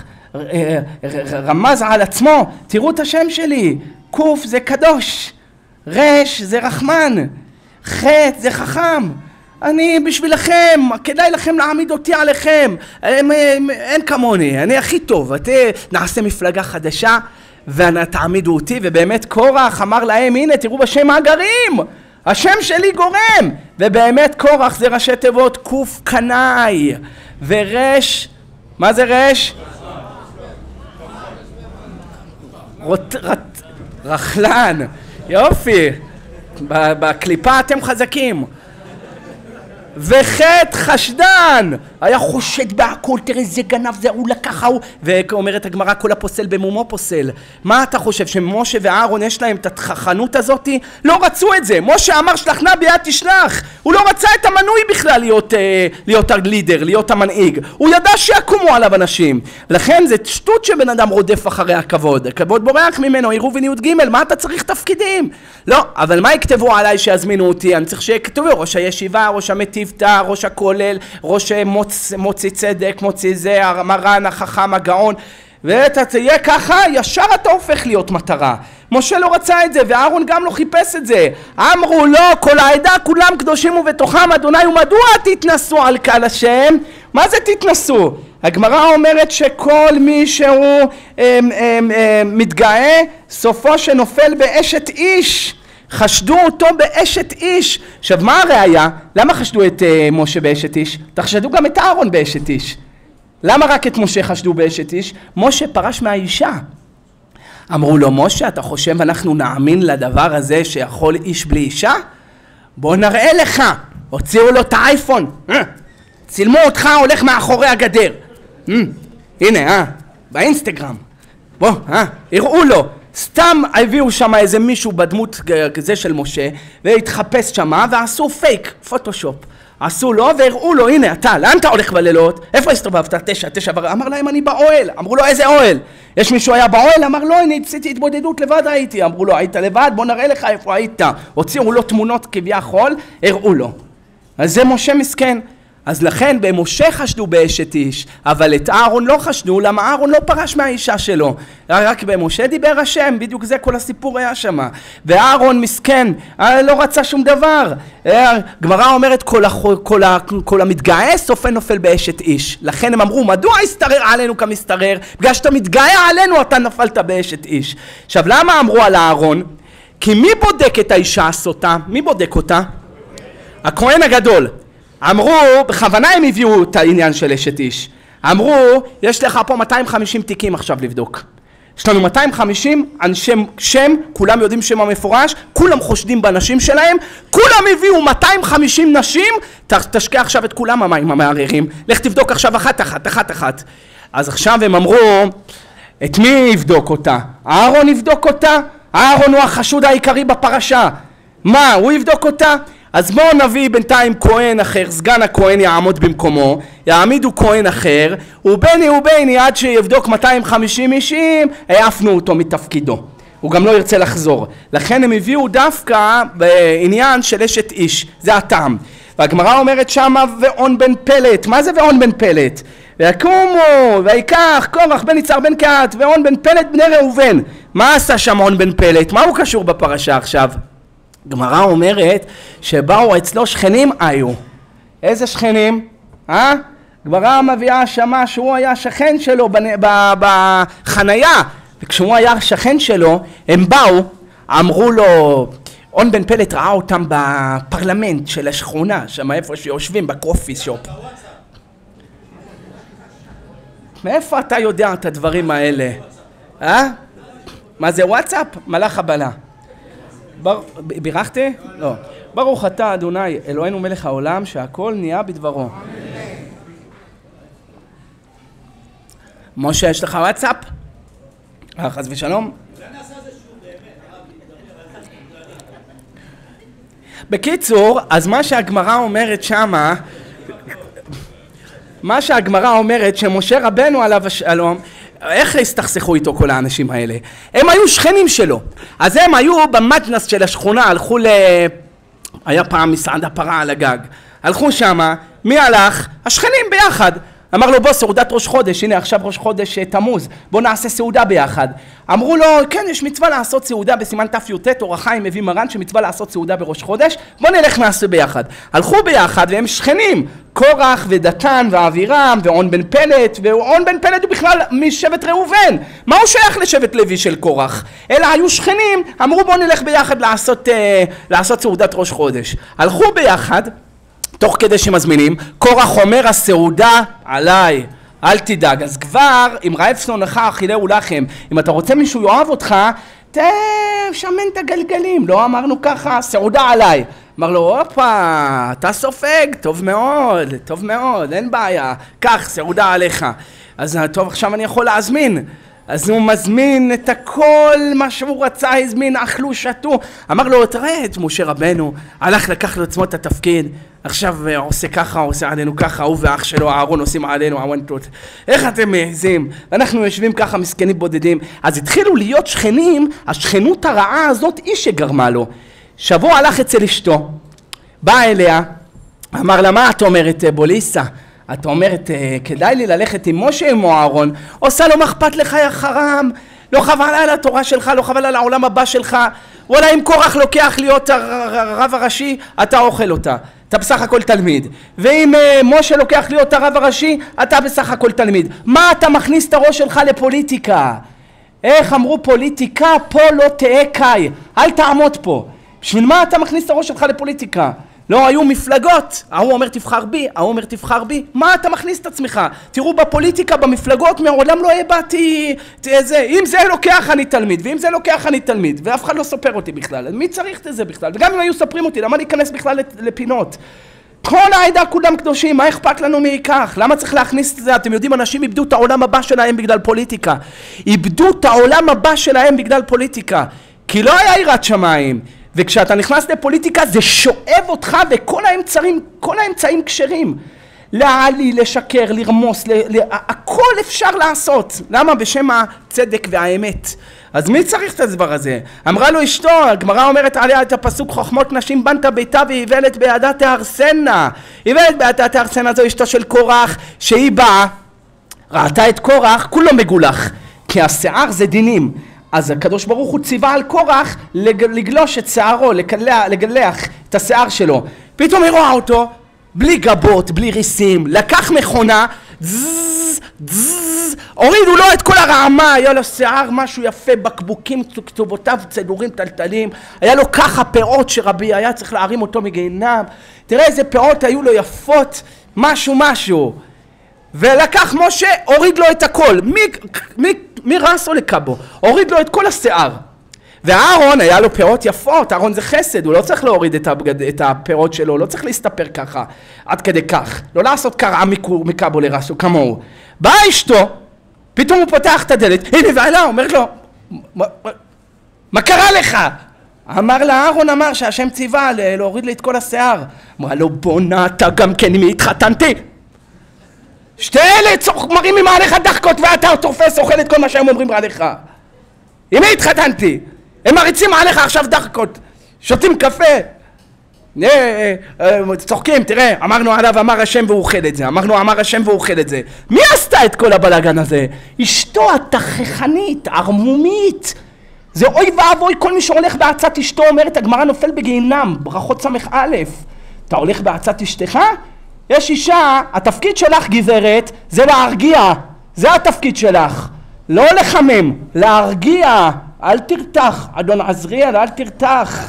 רמז על עצמו, תראו את השם שלי. קוף זה קדוש, רש זה רחמן, חט זה חכם. אני בשבילכם, כדאי לכם להעמיד אותי עליכם, אין כמוני, אני הכי טוב, נעשה מפלגה חדשה ותעמידו אותי. ובאמת קורח אמר להם, הנה תראו בשם הגרים, השם שלי גורם. ובאמת קורח זה ראשי תיבות קוף קנאי, ורש, מה זה רש? רחלן. יופי, בקליפה אתם חזקים. וחטא חשדן, היה חושד בהכל, תראה איזה גנב זה, הוא לקח, ואומרת הגמרא כל הפוסל במומו פוסל. מה אתה חושב, שמשה ואהרון יש להם את החכנות הזאת? לא רצו את זה. משה אמר שלח נא ביד תשלח, הוא לא רצה את המנוי בכלל להיות הלידר, להיות המנהיג. הוא ידע שיקומו עליו אנשים, ולכן זה שטות שבן אדם רודף אחרי הכבוד. הכבוד בורח ממנו, עירובין י"ג, מה אתה צריך תפקידים? לא, אבל מה יכתבו עליי שיזמינו אותי? אני צריך שיכתבו ראש הישיבה, ראש המטיב, ראש הכולל, ראש מוציא צדק, מוציא זה, המרן, החכם, הגאון, ואתה תהיה ככה, ישר אתה הופך להיות מטרה. משה לא רצה את זה, ואהרון גם לא חיפש את זה. אמרו לו, כל העדה כולם קדושים ובתוכם אדוני, ומדוע תתנסו על קהל השם? מה זה תתנסו? הגמרא אומרת שכל מי שהוא מתגאה, סופו שנופל באשת איש. חשדו אותו באשת איש. עכשיו מה הראיה? למה חשדו את משה באשת איש? תחשדו גם את אהרון באשת איש. למה רק את משה חשדו באשת איש? משה פרש מהאישה. אמרו לו, משה, אתה חושב אנחנו נאמין לדבר הזה שיכול איש בלי אישה? בוא נראה לך. הוציאו לו את האייפון, צילמו אותך הולך מאחורי הגדר, הנה, באינסטגרם, בוא, הראו לו. סתם הביאו שם איזה מישהו בדמות כזה של משה והתחפש שם ועשו פייק, פוטושופ. עשו לו והראו לו, הנה אתה, לאן אתה הולך בלילות? איפה הסתובבת? 9, אמר להם אני באוהל. אמרו לו איזה אוהל? יש מישהו היה באוהל? אמר לו אני עשיתי התבודדות לבד הייתי. אמרו לו היית לבד? בוא נראה לך איפה היית. הוציאו לו תמונות כביכול, הראו לו. אז זה משה מסכן. אז לכן במשה חשדו באשת איש, אבל את אהרון לא חשדו, למה אהרון לא פרש מהאישה שלו. רק במשה דיבר השם, בדיוק זה כל הסיפור היה שם. ואהרון מסכן, לא רצה שום דבר. גמרא אומרת כל המתגאה סופה נופל באשת איש. לכן הם אמרו, מדוע הסתרר עלינו כמסתרר? בגלל שאתה מתגאה עלינו אתה נפלת באשת איש. עכשיו למה אמרו על אהרון? כי מי בודק את האישה הסוטה? מי בודק אותה? הכהן הגדול. אמרו, בכוונה הם הביאו את העניין של אשת איש. אמרו, יש לך פה 250 תיקים עכשיו לבדוק. יש לנו 250 אנשי שם, כולם יודעים שם המפורש, כולם חושדים בנשים שלהם, כולם הביאו 250 נשים, תשקיע עכשיו את כולם המים המערערים, לך תבדוק עכשיו אחת. אז עכשיו הם אמרו, את מי יבדוק אותה? אהרון יבדוק אותה? אהרון הוא החשוד העיקרי בפרשה. מה, הוא יבדוק אותה? אז בואו נביא בינתיים כהן אחר, סגן הכהן יעמוד במקומו, יעמידו כהן אחר, וביני עד שיבדוק 250 אישים, העפנו אותו מתפקידו. הוא גם לא ירצה לחזור. לכן הם הביאו דווקא בעניין של אשת איש, זה הטעם. והגמרא אומרת שמה ואון בן פלט, מה זה ואון בן פלט? ויקומו, ויקח קורח בן יצהר בן קהת, ואון בן פלט בני ראובן. מה עשה שם און בן פלט? מה הוא קשור בפרשה עכשיו? גמרא אומרת שבאו אצלו שכנים היו. איזה שכנים? גמרא מביאה שמה שהוא היה שכן שלו בחנייה, וכשהוא היה שכן שלו הם באו, אמרו לו, און בן פלט ראה אותם בפרלמנט של השכונה, שם איפה שיושבים בקופי שופ. מאיפה אתה יודע את הדברים האלה? מה זה וואטסאפ? מלאך הבלה. בירכתי? לא. ברוך אתה אדוני אלוהינו מלך העולם שהכל נהיה בדברו. משה יש לך וואטסאפ? חס ושלום. בקיצור, אז מה שהגמרא אומרת שמה, שמשה רבנו עליו השלום, איך הסתכסכו איתו כל האנשים האלה? הם היו שכנים שלו. אז הם היו במתנ"ס של השכונה, הלכו היה פעם מסעדה פרה על הגג. הלכו שמה, מי הלך? השכנים ביחד. אמר לו, בוא, סעודת ראש חודש, הנה עכשיו ראש חודש תמוז, בוא נעשה סעודה ביחד. אמרו לו, כן, יש מצווה לעשות סעודה בסימן ת"ט, אור החיים מביא מרן שמצווה לעשות סעודה בראש חודש, בוא נלך נעשה ביחד. הלכו ביחד והם שכנים, קורח ודתן ואבירם ואון בן פלט, ואון בן פלט הוא בכלל משבט ראובן. מה הוא שייך לשבט לוי של קורח? אלא היו שכנים, אמרו בוא נלך ביחד לעשות סעודת ראש חודש. הלכו ביחד, תוך כדי שמזמינים, קורח אומר הסעודה עליי, אל תדאג. אז כבר אם רעב שנונך אכילהו לחם, אם אתה רוצה מישהו יאהב אותך, שמן את הגלגלים, לא אמרנו ככה, סעודה עליי. אמר לו, הופה, אתה סופג, טוב מאוד, טוב מאוד, אין בעיה, קח, סעודה עליך. אז טוב, עכשיו אני יכול להזמין. אז הוא מזמין את הכל, מה שהוא רצה, הזמין, אכלו, שתו. אמר לו, תראה את משה רבנו, הלך לקח לעצמו את התפקיד, עכשיו עושה ככה, עושה עלינו ככה, הוא ואח שלו, אהרון עושים עלינו עוונטות. איך אתם מעזים? אנחנו יושבים ככה מסכנים בודדים. אז התחילו להיות שכנים, השכנות הרעה הזאת היא שגרמה לו. שבוע הלך אצל אשתו, בא אליה, אמר לה, מה את אומרת בוליסה? את אומרת, כדאי לי ללכת עם משה עם אהרון, עושה לו, מה אכפת לך יא חרם? לא חבל על התורה שלך, לא חבל על העולם הבא שלך, וואלה אם קורח לוקח להיות הרב הראשי, אתה אוכל אותה, אתה בסך הכל תלמיד, ואם משה לוקח להיות הרב הראשי, אתה בסך הכל תלמיד. מה אתה מכניס את הראש שלך לפוליטיקה? איך אמרו פוליטיקה? פה לא תהיה קאי, אל תעמוד פה. בשביל מה אתה מכניס את הראש שלך לפוליטיקה? לא, היו מפלגות, ההוא אומר תבחר בי, ההוא אומר תבחר בי, מה אתה מכניס את עצמך? תראו בפוליטיקה, במפלגות, מעולם לא הבאתי זה, אם זה לוקח אני תלמיד, ואם זה לוקח אני תלמיד, ואף אחד לא סופר אותי בכלל, מי צריך את זה בכלל? וגם אם היו ספרים אותי, למה להיכנס בכלל לפינות? כל העדה כולם קדושים, מה אכפת לנו מכך? למה צריך להכניס את זה? אתם יודעים, אנשים איבדו את העולם הבא שלהם בגלל פוליטיקה, איבדו את העולם הבא שלהם בגלל פוליטיקה, כי לא היה יראת שמיים. וכשאתה נכנס לפוליטיקה זה שואב אותך וכל האמצעים כשרים. להעליל, לשקר, לרמוס, הכל אפשר לעשות. למה? בשם הצדק והאמת. אז מי צריך את הדבר הזה? אמרה לו אשתו, הגמרא אומרת עליה את הפסוק, חוכמות נשים בנת ביתה ואיוולת בידה תהרסנה. איוולת בידה תהרסנה זו אשתו של קורח, שהיא באה, ראתה את קורח, כולו מגולח, כי השיער זה דינים. אז הקדוש ברוך הוא ציווה על קורח לגלוש את שערו, לגלח את השיער שלו. פתאום היא רואה אותו, בלי גבות, בלי ריסים, לקח מכונה, הורידו לו את כל הרעמה, היה לו שיער משהו יפה, בקבוקים, כתובותיו, צדורים, טלטלים, היה לו ככה פאות שרבי היה צריך להרים אותו מגיהינום, תראה איזה פאות היו לו יפות, משהו. ולקח משה, הוריד לו את הכל, מי רסו לקבו, הוריד לו את כל השיער. ואהרון היה לו פירות יפות, אהרון זה חסד, הוא לא צריך להוריד את הפירות שלו, לא צריך להסתפר ככה, עד כדי כך, לא לעשות קרעה מקבו לרסו כמוהו. באה אשתו, פתאום הוא פותח את הדלת, הנה ועלה, אומרת לו, מה קרה לך? אמר לה, אהרון אמר שהשם ציווה להוריד לי את כל השיער. אמרה לו, בונה אתה גם כן, מי התחתנתי? שתי אלה מרים ממעליך דחקות ואתה תופס אוכל את כל מה שהם אומרים עליך. עם מי התחתנתי? הם מריצים עליך עכשיו דחקות, שותים קפה, צוחקים, תראה, אמרנו עליו אמר השם והוא אוכל את זה, אמר השם והוא אוכל את זה. מי עשתה את כל הבלגן הזה? אשתו התככנית, ערמומית. זה אוי ואבוי, כל מי שהולך בעצת אשתו, אומרת הגמרא נופל בגיהינום, ברכות סמך א'. אתה הולך בעצת אשתך? יש אישה, התפקיד שלך גברת, זה להרגיע, זה התפקיד שלך, לא לחמם, להרגיע, אל תרתח, אדון עזריאל, אל תרתח,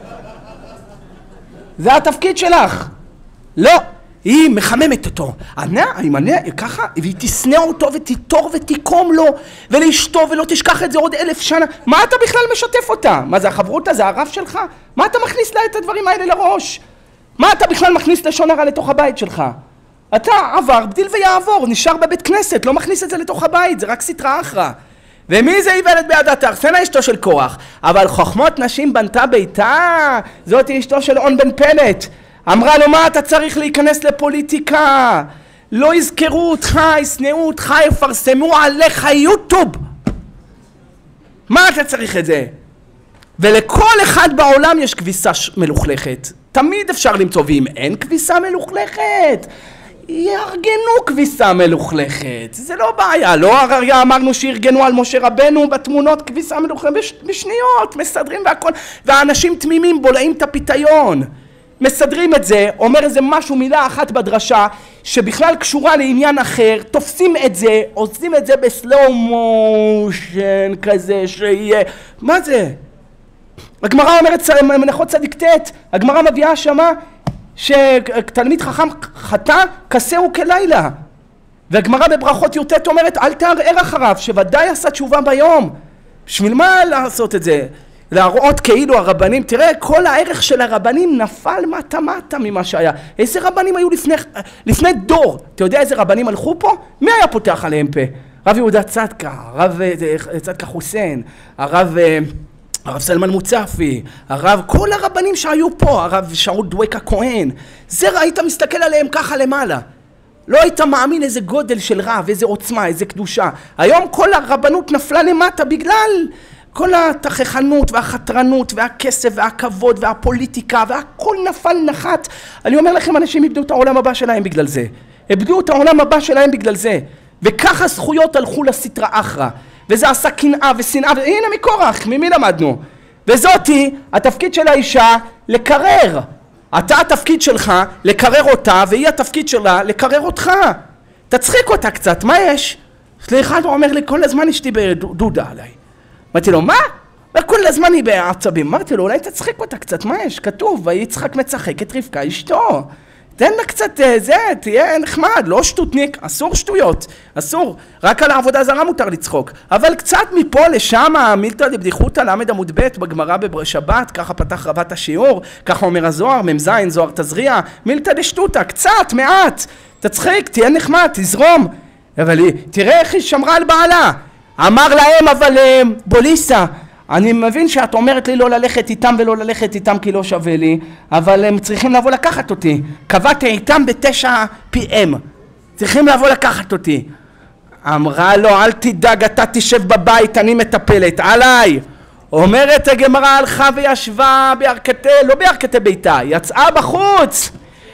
זה התפקיד שלך, לא, היא מחממת אותו, ככה, והיא תסנה אותו ותיטור ותיקום לו, ולאשתו ולא תשכח את זה עוד 1000 שנה, מה אתה בכלל משתף אותה? מה זה החברותה, זה הרב שלך? מה אתה מכניס לה את הדברים האלה לראש? מה אתה בכלל מכניס לשון הרע לתוך הבית שלך? אתה עבר, בדיל ויעבור, נשאר בבית כנסת, לא מכניס את זה לתוך הבית, זה רק סטרא אחרא. ומי זה איוולת בידה תהרסנה? אשתו של קורח. אבל חוכמות נשים בנתה ביתה, זאת אשתו של און בן פלט. אמרה לו, מה אתה צריך להיכנס לפוליטיקה? לא יזכרו אותך, ישנאו אותך, יפרסמו עליך יוטיוב. מה אתה צריך את זה? ולכל אחד בעולם יש כביסה מלוכלכת. תמיד אפשר למצוא, ואם אין כביסה מלוכלכת, יארגנו כביסה מלוכלכת. זה לא בעיה, לא הרגע אמרנו שארגנו על משה רבנו בתמונות כביסה מלוכלכת, בשניות, מסדרים והכל, והאנשים תמימים בולעים את הפיתיון. מסדרים את זה, אומר איזה משהו, מילה אחת בדרשה, שבכלל קשורה לעניין אחר, תופסים את זה, עושים את זה בסלואו מושן כזה שיהיה, מה זה? הגמרא אומרת, מנחות צדיק ט', הגמרא מביאה שמה שתלמיד חכם חטא כסהו כלילה, והגמרא בברכות י"ט אומרת אל תערער אחריו, שוודאי עשה תשובה ביום. בשביל מה לעשות את זה? להראות כאילו הרבנים, תראה, כל הערך של הרבנים נפל מטה ממה שהיה. איזה רבנים היו לפני דור? אתה יודע איזה רבנים הלכו פה? מי היה פותח עליהם פה? רב יהודה צדקה, הרב צדקה חוסיין, הרב סלמן מוצפי, כל הרבנים שהיו פה, הרב שאול דוויקה כהן. זה היית מסתכל עליהם ככה למעלה. לא היית מאמין איזה גודל של רב, איזה עוצמה, איזה קדושה. היום כל הרבנות נפלה למטה בגלל כל התכחנות והחתרנות והכסף והכבוד והפוליטיקה והכל נפל נחת. אני אומר לכם, אנשים איבדו את העולם הבא שלהם בגלל זה. איבדו את העולם הבא שלהם בגלל זה. וככה זכויות הלכו לסטרא אחרא. וזה עשה קנאה ושנאה. והנה מקורח, ממי למדנו? וזאתי, התפקיד של האישה לקרר. אתה התפקיד שלך לקרר אותה, והיא התפקיד שלה לקרר אותך. תצחיק אותה קצת, מה יש? סליחה, הוא אומר לי, כל הזמן אשתי בדודה עליי. אמרתי לו, מה? כל הזמן היא בעצבים. אמרתי לו, אולי תצחיק אותה קצת, מה יש? כתוב, ויצחק מצחק את רבקה אשתו. תן לה קצת תהיה נחמד, לא שטותניק, אסור שטויות, אסור. רק על העבודה זרה מותר לצחוק. אבל קצת מפה לשם, מילתא דבדיחותא למד עמוד ב' בגמרא בשבת, ככה פתח רבת השיעור, ככה אומר הזוהר, מ"ז, זוהר תזריע, מילתא דשטותא, קצת, מעט, תצחיק, תהיה נחמד, תזרום. אבל תראה איך היא שמרה על בעלה. אמר להם, אבל בוליסה, אני מבין שאת אומרת לי לא ללכת איתם ולא ללכת איתם כי לא שווה לי, אבל הם צריכים לבוא לקחת אותי. קבעתי איתם ב9 PM. צריכים לבוא לקחת אותי. אמרה לו, אל תדאג, אתה תשב בבית, אני מטפלת. עליי. אומרת הגמרא, הלכה וישבה לא בירכתי ביתה, יצאה בחוץ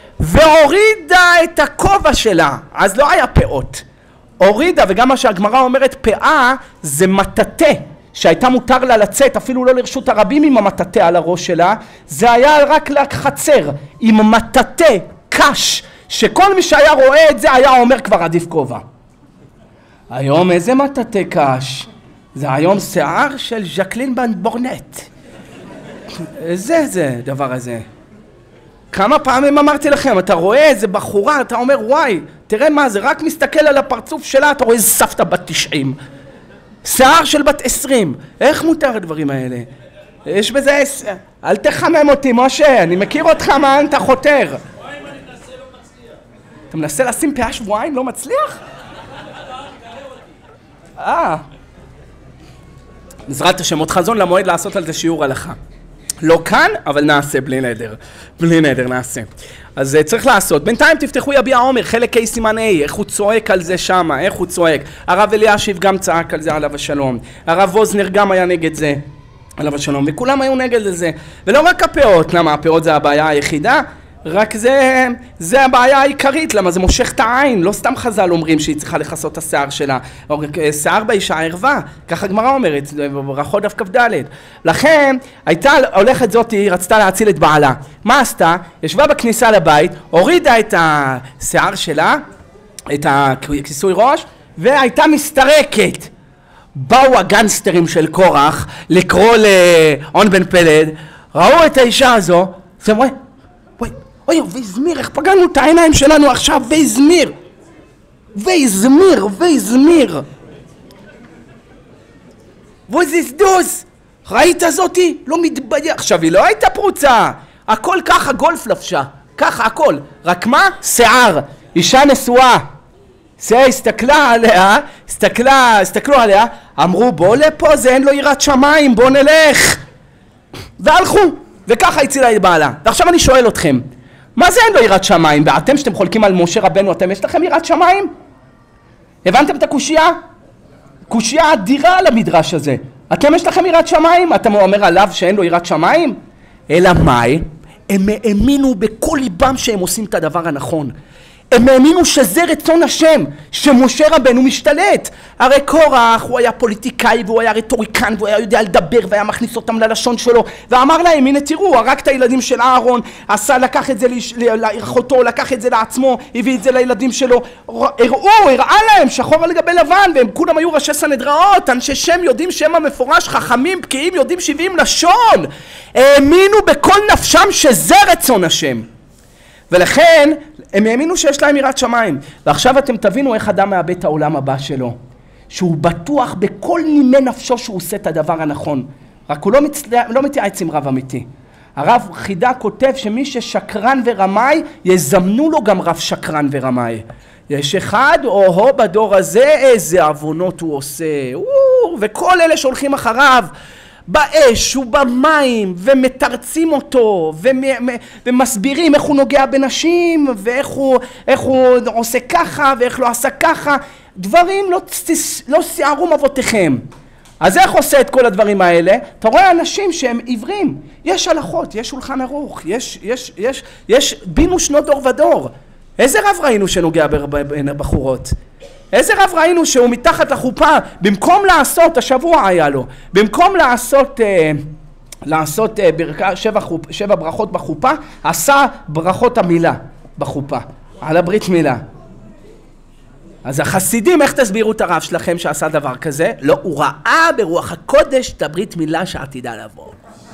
והורידה את הכובע שלה. אז לא היה פאות. הורידה, וגם מה שהגמרא אומרת, פאה זה מטאטא. שהייתה מותר לה לצאת אפילו לא לרשות הרבים עם המטאטא על הראש שלה, זה היה רק לחצר עם מטאטא קש, שכל מי שהיה רואה את זה היה אומר כבר עדיף כובע. היום איזה מטאטא קש? זה היום שיער של ז'קלין בן בורנט. זה דבר הזה. כמה פעמים אמרתי לכם, אתה רואה איזה בחורה, אתה אומר וואי, תראה מה זה, רק מסתכל על הפרצוף שלה, אתה רואה איזה סבתא בת 90. שיער של בת 20, איך מותר הדברים האלה? יש בזה, אל תחמם אותי משה, אני מכיר אותך מה אתה חותר. שבועיים אני מנסה לא מצליח. אתה מנסה לשים פאה שבועיים לא מצליח? בעזרת השם עוד חזון למועד לעשות על זה שיעור הלכה. לא כאן, אבל נעשה בלי נדר. בלי נדר נעשה. אז צריך לעשות. בינתיים תפתחו יביע עומר, חלק ה' סימן ה', איך הוא צועק על זה שמה, איך הוא צועק. הרב אלישיב גם צעק על זה עליו השלום. הרב ווזנר גם היה נגד זה עליו השלום. וכולם היו נגד זה. ולא רק הפאות, למה הפאות זה הבעיה היחידה? רק זה הבעיה העיקרית, למה זה מושך את העין, לא סתם חז"ל אומרים שהיא צריכה לכסות את השיער שלה, או שיער באישה ערווה, ככה הגמרא אומרת, ברכות דף כ"ד. לכן הייתה הולכת זאתי, רצתה להציל את בעלה. מה עשתה? ישבה בכניסה לבית, הורידה את השיער שלה, את הכיסוי ראש, והייתה מסתרקת. באו הגנסטרים של קורח לקרוא לאון בן פלד, ראו את האישה הזו, ואומרים, אוי, ויזמיר, איך פגענו את העיניים שלנו עכשיו, ויזמיר. וזיזדוז, ראית זאתי? לא מתבייש. עכשיו, היא לא הייתה פרוצה. הכל ככה, גולף לבשה. ככה, הכל. רק מה? שיער. אישה נשואה. הסתכלה עליה, הסתכלו עליה, אמרו, בוא לפה, זה אין לו יראת שמיים, בוא נלך. והלכו. וככה הצילה את בעלה. ועכשיו אני שואל אתכם, מה זה אין לו יראת שמיים? ואתם שאתם חולקים על משה רבנו, אתם יש לכם יראת שמיים? הבנתם את הקושייה? קושייה אדירה על המדרש הזה. אתם יש לכם יראת שמיים? אתם אומר עליו שאין לו יראת שמיים? אלא מאי? הם האמינו בכל ליבם שהם עושים את הדבר הנכון. הם האמינו שזה רצון השם, שמשה רבנו משתלט. הרי קורח הוא היה פוליטיקאי והוא היה רטוריקן והוא היה יודע לדבר והיה מכניס אותם ללשון שלו ואמר להם, הנה תראו, הרג את הילדים של אהרון, לקח את זה לאחותו, לקח את זה לעצמו, הביא את זה לילדים שלו, הראה להם שחור על גבי לבן, והם כולם היו ראשי סנהדריות, אנשי שם יודעים שם המפורש, חכמים, בקיאים, יודעים 70 לשון. האמינו בכל נפשם שזה רצון השם. ולכן הם האמינו שיש להם יראת שמיים. ועכשיו אתם תבינו איך אדם מאבד את העולם הבא שלו. שהוא בטוח בכל נימי נפשו שהוא עושה את הדבר הנכון. רק הוא לא מתייעץ עם רב אמיתי. הרב חידה כותב שמי ששקרן ורמאי, יזמנו לו גם רב שקרן ורמאי. יש אחד, או בדור הזה, איזה עוונות הוא עושה. וכל אלה שהולכים אחריו, באש ובמים, ומתרצים אותו, ומסבירים איך הוא נוגע בנשים, ואיך הוא עושה ככה, ואיך לא עשה ככה. דברים לא שיערו אבותיכם. אז איך עושה את כל הדברים האלה? אתה רואה אנשים שהם עיוורים. יש הלכות, יש שולחן ערוך, יש בינו שנות דור ודור. איזה רב ראינו שנוגע בחורות? איזה רב ראינו שהוא מתחת לחופה, במקום לעשות, השבוע היה לו, במקום לעשות 7 ברכות בחופה, עשה ברכות המילה בחופה, על הברית מילה. אז החסידים, איך תסבירו את הרב שלכם שעשה דבר כזה? לא, הוא ראה ברוח הקודש את הברית מילה שעתידה לבוא.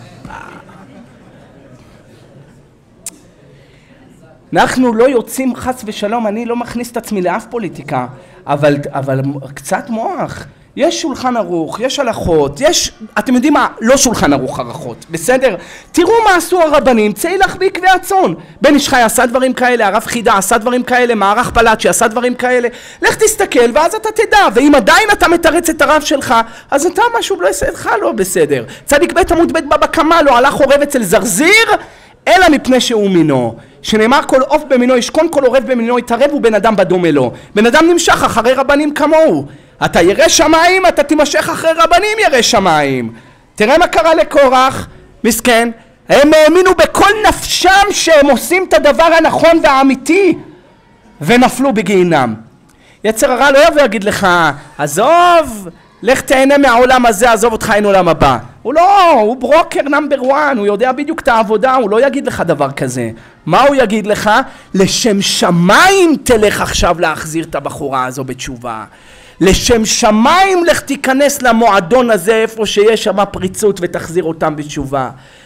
אנחנו לא יוצאים חס ושלום, אני לא מכניס את עצמי לאף פוליטיקה, אבל קצת מוח. יש שולחן ערוך, יש הלכות, אתם יודעים מה? לא שולחן ערוך הלכות, בסדר? תראו מה עשו הרבנים, צאי לך בעקבי הצאן. בן איש חי עשה דברים כאלה, הרב חידה עשה דברים כאלה, מערך פלאצ'י עשה דברים כאלה. לך תסתכל ואז אתה תדע, ואם עדיין אתה מתרץ את הרב שלך, אז אתה משהו לא יסדך לא בסדר. צדיק בית עמוד בית בבא קמא לא הלך עורב אצל זרזיר, אלא מפני שהוא מינו. שנאמר כל עוף במינו ישכון, כל עורב במינו יתערב ובן אדם בדומה לו. בן אדם נמשך אחרי רבנים כמוהו. אתה ירא שמיים, אתה תימשך אחרי רבנים ירא שמיים. תראה מה קרה לקורח, מסכן. הם האמינו בכל נפשם שהם עושים את הדבר הנכון והאמיתי, ונפלו בגיהינם. יצר הרע לא יבוא ויגיד לך, עזוב, לך תהנה מהעולם הזה, עזוב אותך אין עולם הבא. הוא לא, הוא ברוקר נאמבר 1, הוא יודע בדיוק את העבודה, הוא לא יגיד לך דבר כזה. מה הוא יגיד לך? לשם שמיים תלך עכשיו להחזיר את הבחורה הזו בתשובה. לשם שמיים לך תיכנס למועדון הזה איפה שיש שם פריצות ותחזיר אותם בתשובה.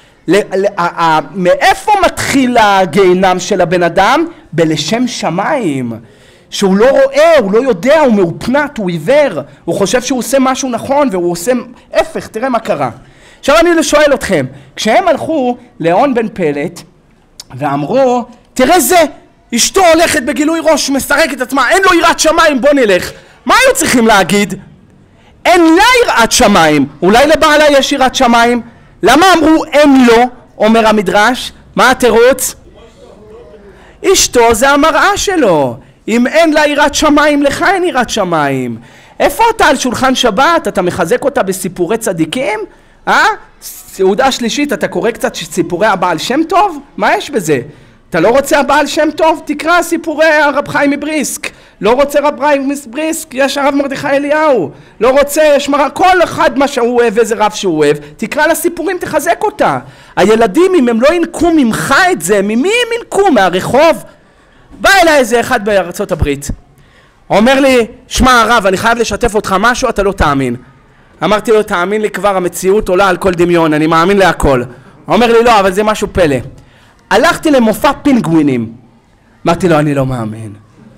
מאיפה מתחיל הגיהינם של הבן אדם? בלשם שמיים. שהוא לא רואה, הוא לא יודע, הוא מאופנת, הוא עיוור, הוא חושב שהוא עושה משהו נכון והוא עושה הפך. תראה מה קרה. עכשיו אני שואל אתכם, כשהם הלכו לאון בן פלט ואמרו, תראה זה, אשתו הולכת בגילוי ראש, מסרקת עצמה, אין לו יראת שמיים, בוא נלך. מה היו צריכים להגיד? אין לה יראת שמיים. אולי לבעלה יש יראת שמיים? למה אמרו אין לו, אומר המדרש? מה התירוץ? אשתו זה המראה שלו. אם אין לה יראת שמיים, לך אין יראת שמיים. איפה אתה על שולחן שבת? אתה מחזק אותה בסיפורי צדיקים? סעודה שלישית, אתה קורא קצת סיפורי הבעל שם טוב? מה יש בזה? אתה לא רוצה הבעל שם טוב? תקרא סיפורי הרב חיים מבריסק. לא רוצה רב חיים מבריסק? יש הרב מרדכי אליהו. לא רוצה, יש כל אחד מה שהוא אוהב, איזה רב שהוא אוהב. תקרא לסיפורים, תחזק אותה. הילדים, אם הם לא ינקו ממך את זה, ממי הם ינקו? מהרחוב? בא אליי איזה אחד בארצות הברית. אומר לי, שמע הרב, אני חייב לשתף אותך משהו, אתה לא תאמין. אמרתי לו, תאמין לי כבר, המציאות עולה על כל דמיון, אני מאמין להכל. אומר לי, לא, אבל זה משהו פלא. הלכתי למופע פינגווינים. אמרתי לו, אני לא מאמין.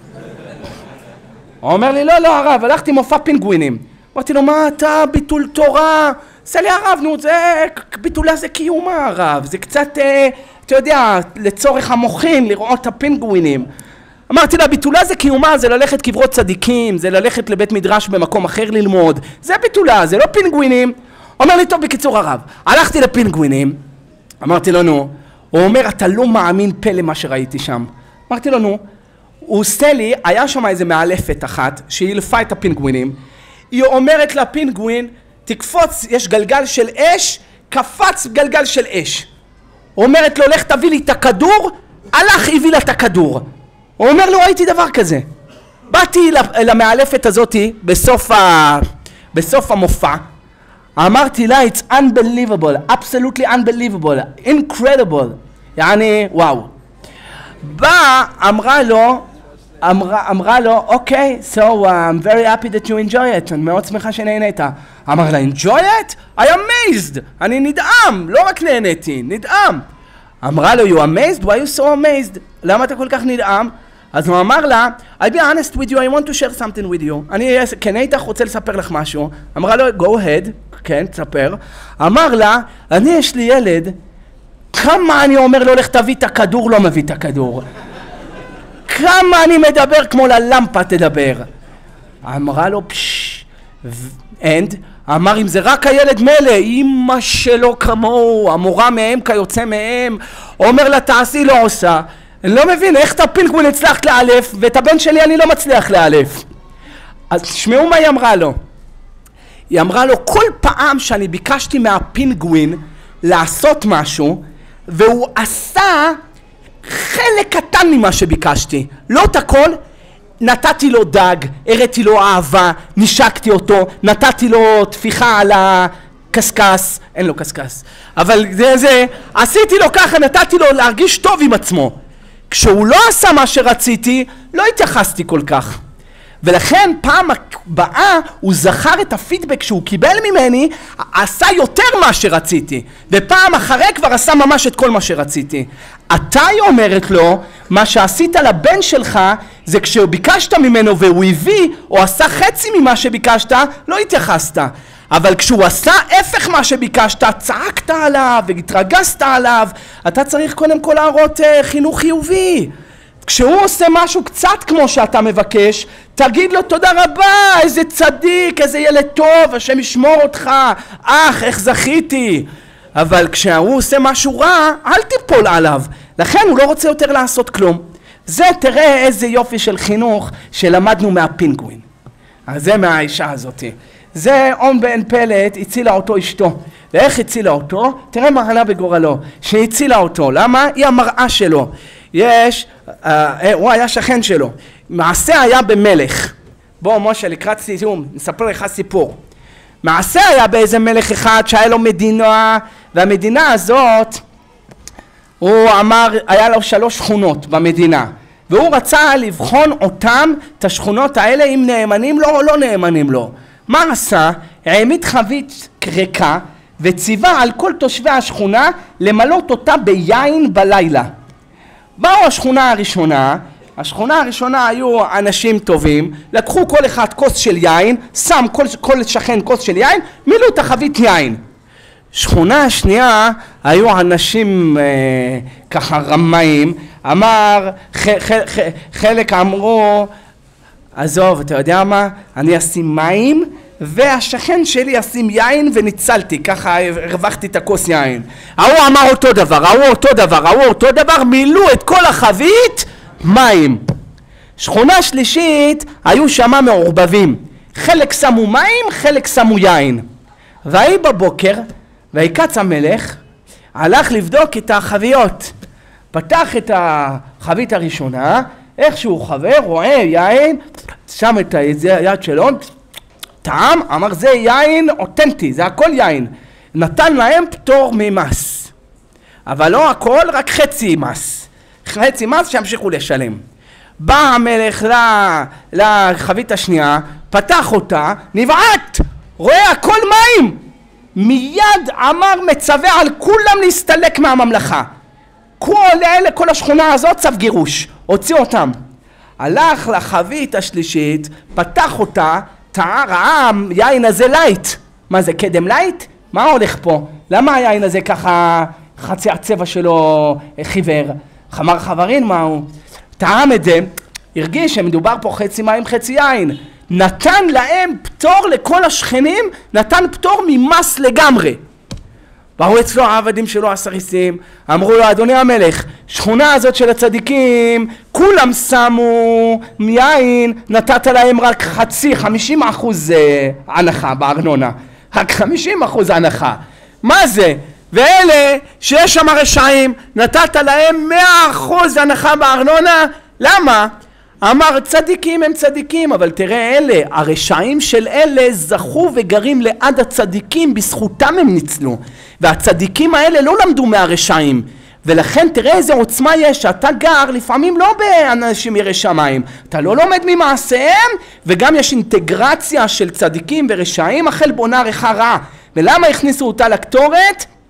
הוא אומר לי, לא, הרב, הלכתי למופע פינגווינים. אמרתי לו, מה אתה, ביטול תורה? עשה לי הרב, נו, זה, ביטולה זה קיומה הרב. זה קצת, אתה יודע, לצורך המוחין, לראות את הפינגווינים. אמרתי לה, ביטולה זה קיומה, זה ללכת קברות צדיקים, זה ללכת לבית מדרש במקום אחר ללמוד. זה ביטולה, זה לא פינגווינים. אומר לי, טוב, בקיצור הרב, הלכתי לפינגווינים. אמרתי לו, נו. הוא אומר, אתה לא מאמין פלא מה שראיתי שם. אמרתי לו, נו. הוא עושה לי, היה שם איזה מאלפת אחת, שהיא אלפה את הפינגווינים. היא אומרת לפינגווין, תקפוץ, יש גלגל של אש, קפץ גלגל של אש. הוא אומרת לו, לך תביא לי את הכדור, הלך הביא לה את הכדור. הוא אומר לו, ראיתי דבר כזה. באתי למאלפת הזאת בסוף המופע, אמרתי לה, it's unbelievable, absolutely unbelievable, incredible, יעני, וואו. באה, אמרה לו, אוקיי, so I'm very happy that you enjoy it, אני מאוד שמחה שנהנית. אמר לה, enjoy it? I am amazed, אני נדהם, לא רק נהניתי, נדהם. אמרה לו, you amazed? Why you so amazed? למה אתה כל כך נדהם? אז הוא אמר לה, I'll be honest with you, I want to share something with you. אני כן איתך רוצה לספר לך משהו. אמרה לו, go ahead, כן, תספר. אמר לה, אני יש לי ילד, כמה אני אומר לו, לך תביא את הכדור, לא מביא את הכדור. כמה אני מדבר כמו ללמפה תדבר. אמרה לו, פשש, and, אמר, אם זה רק הילד מלא, אמא שלו כמוהו, המורה מהם כיוצא מהם, אומר לה, תעשי לא עושה. אני לא מבין, איך את הפינגווין הצלחת לאלף, ואת הבן שלי אני לא מצליח לאלף. אז תשמעו מה היא אמרה לו. היא אמרה לו, כל פעם שאני ביקשתי מהפינגווין לעשות משהו, והוא עשה חלק קטן ממה שביקשתי. לא את הכל, נתתי לו דג, הראתי לו אהבה, נשקתי אותו, נתתי לו תפיחה על הקסקס, אין לו קסקס, אבל זה, עשיתי לו ככה, נתתי לו להרגיש טוב עם עצמו. כשהוא לא עשה מה שרציתי, לא התייחסתי כל כך. ולכן פעם הבאה הוא זכר את הפידבק שהוא קיבל ממני, עשה יותר מה שרציתי, ופעם אחרי כבר עשה ממש את כל מה שרציתי. אתה, היא אומרת לו, מה שעשית לבן שלך זה כשביקשת ממנו והוא הביא או עשה חצי ממה שביקשת, לא התייחסת. אבל כשהוא עשה הפך מה שביקשת, צעקת עליו והתרגזת עליו. אתה צריך קודם כל להראות חינוך חיובי. כשהוא עושה משהו קצת כמו שאתה מבקש, תגיד לו תודה רבה, איזה צדיק, איזה ילד טוב, השם ישמור אותך, איך זכיתי. אבל כשהוא עושה משהו רע, אל תיפול עליו. לכן הוא לא רוצה יותר לעשות כלום. זה, תראה איזה יופי של חינוך שלמדנו מהפינגווין. אז זה מהאישה הזאת. זה און בן פלט, הצילה אותו אשתו. ואיך הצילה אותו? תראה מה עלה בגורלו. שהצילה אותו. למה? היא המראה שלו. הוא היה שכן שלו. מעשה היה במלך. בוא משה, לקראת סיום, נספר לך סיפור. מעשה היה באיזה מלך אחד שהיה לו מדינה, והמדינה הזאת, הוא אמר, היה לו 3 שכונות במדינה. והוא רצה לבחון אותם, את השכונות האלה, אם נאמנים לו או לא נאמנים לו. מה עשה? העמיד חבית ריקה, וציווה על כל תושבי השכונה למלות אותה ביין בלילה. באו השכונה הראשונה היו אנשים טובים, לקחו כל אחד כוס של יין, שם כל שכן כוס של יין, מילאו את החבית יין. שכונה השנייה היו אנשים ככה רמאים, אמר, חלק אמרו, עזוב, אתה יודע מה, אני אשים מים, והשכן שלי ישים יין וניצלתי, ככה הרווחתי את הכוס יין. ההוא אמר אותו דבר, מילאו את כל החבית מים. שכונה שלישית היו שמה מעורבבים, חלק שמו מים, חלק שמו יין. והיא בבוקר, ויקץ המלך, הלך לבדוק את החביות. פתח את החבית הראשונה, איך שהוא חבר, רואה יין, שם את היד שלו, טעם, אמר זה יין אותנטי, זה הכל יין. נתן להם פטור ממס. אבל לא הכל, רק חצי מס. חצי מס שהמשיכו לשלם. בא המלך לחבית השנייה, פתח אותה, נבעט, רואה הכל מים. מיד אמר מצווה על כולם להסתלק מהממלכה. כל השכונה הזאת צו גירוש, הוציא אותם. הלך לחבית השלישית, פתח אותה, ראה יין הזה לייט. מה זה, קדם לייט? מה הולך פה? למה היין הזה ככה חצי הצבע שלו חיוור? חמר חברין מה הוא? טעם את זה, הרגיש שמדובר פה חצי מים חצי יין. נתן להם פטור לכל השכנים, נתן פטור ממס לגמרי. באו אצלו העבדים שלו הסריסים, אמרו לו אדוני המלך, שכונה הזאת של הצדיקים, כולם שמו מיין, נתת להם רק 50% הנחה בארנונה, רק 50% הנחה. מה זה? ואלה שיש שם רשעים, נתת להם 100% הנחה בארנונה, למה? אמר צדיקים הם צדיקים, אבל תראה אלה, הרשעים של אלה זכו וגרים ליד הצדיקים, בזכותם הם ניצלו. והצדיקים האלה לא למדו מהרשעים. ולכן תראה איזה עוצמה יש, שאתה גר לפעמים לא באנשים ירא שמיים. אתה לא לומד ממעשיהם, וגם יש אינטגרציה של צדיקים ורשעים, החל בונה עריכה רעה. ולמה הכניסו אותה לקטורת?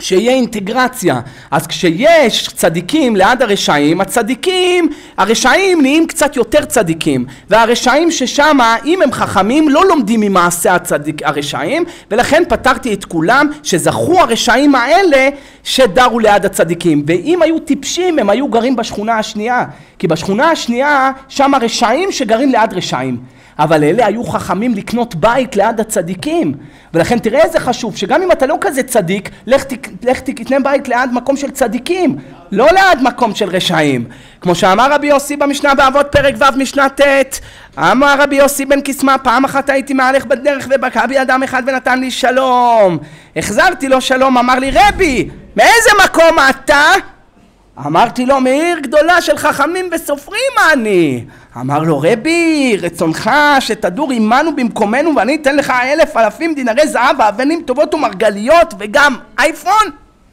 שיהיה אינטגרציה. אז כשיש צדיקים ליד הרשעים, הרשעים נהיים קצת יותר צדיקים, והרשעים ששם, אם הם חכמים, לא לומדים ממעשה הרשעים, ולכן פתרתי את כולם שזכו הרשעים האלה שדרו ליד הצדיקים. ואם היו טיפשים, הם היו גרים בשכונה השנייה, כי בשכונה השנייה שם הרשעים שגרים ליד רשעים. אבל אלה היו חכמים לקנות בית ליד הצדיקים, ולכן תראה איזה חשוב, שגם אם אתה לא כזה צדיק, לך תקנה בית ליד מקום של צדיקים, לא ליד מקום של רשעים. כמו שאמר רבי יוסי במשנה באבות פרק ו' משנה ט', אמר רבי יוסי בן קיסמא, פעם אחת הייתי מהלך בדרך ובקע בי אדם אחד ונתן לי שלום. החזרתי לו שלום, אמר לי, רבי, מאיזה מקום אתה? אמרתי לו, מעיר גדולה של חכמים וסופרים אני. אמר לו, רבי, רצונך שתדור עמנו במקומנו ואני אתן לך 1,000 דינרי זהב ואבנים טובות ומרגליות וגם אייפון?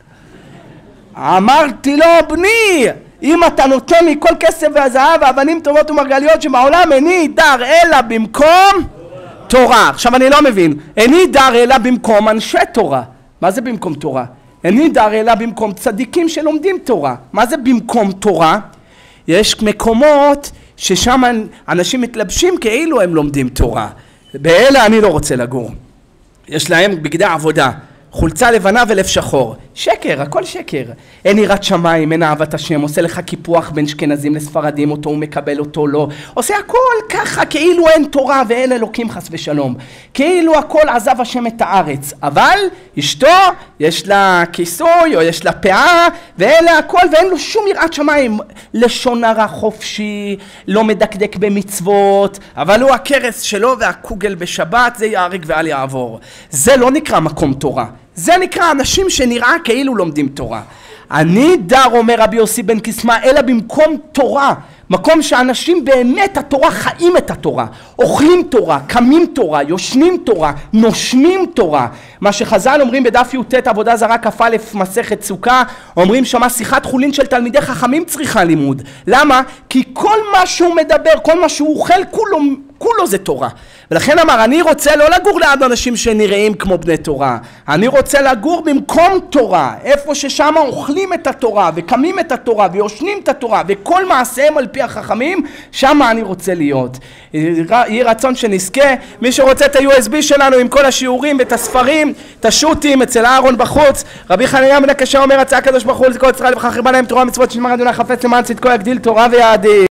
אמרתי לו, בני, אם אתה נותן לי כל כסף והזהב ואבנים טובות ומרגליות שבעולם, איני דר אלא במקום תורה. עכשיו אני לא מבין, איני דר אלא במקום אנשי תורה. מה זה במקום תורה? איני דר אלא במקום צדיקים שלומדים תורה. מה זה במקום תורה? יש מקומות ששם אנשים מתלבשים כאילו הם לומדים תורה. באלה אני לא רוצה לגור. יש להם בגדי עבודה, חולצה לבנה ולב שחור. שקר, הכל שקר. אין יראת שמיים, אין אהבת השם, עושה לך קיפוח בין אשכנזים לספרדים, אותו הוא מקבל אותו לא. עושה הכל ככה כאילו אין תורה ואין אלוקים חס ושלום. כאילו הכל עזב השם את הארץ. אבל אשתו יש לה כיסוי או יש לה פאה ואלה הכל ואין לו שום יראת שמיים. לשון הרע חופשי, לא מדקדק במצוות, אבל הוא הכרס שלו והקוגל בשבת, זה יהרג ואל יעבור. זה לא נקרא מקום תורה. זה נקרא אנשים שנראה כאילו לומדים תורה. אני דר, אומר רבי יוסי בן קיסמא, אלא במקום תורה, מקום שאנשים באמת התורה חיים את התורה, אוכלים תורה, קמים תורה, יושנים תורה, נושמים תורה. מה שחז"ל אומרים בדף י"ט עבודה זרה כ"א מסכת סוכה, אומרים שמה שיחת חולין של תלמידי חכמים צריכה לימוד. למה? כי כל מה שהוא מדבר, כל מה שהוא אוכל, כולו זה תורה. ולכן אמר, אני רוצה לא לגור ליד אנשים שנראים כמו בני תורה, אני רוצה לגור במקום תורה, איפה ששם אוכלים את התורה וקמים את התורה ויושנים את התורה וכל מעשיהם על פי החכמים, שם אני רוצה להיות. יהי רצון שנזכה. מי שרוצה את ה-USB שלנו עם כל השיעורים ואת הספרים, את השו"תים אצל אהרון בחוץ. רבי חנניה בן עקשיא אומר, רצה הקדוש ברוך הוא לזכור את ישראל וכך ירבה להם תורה ומצוות, שנשמר ה' חפץ למען צדקו, יגדיל תורה ויאדיר.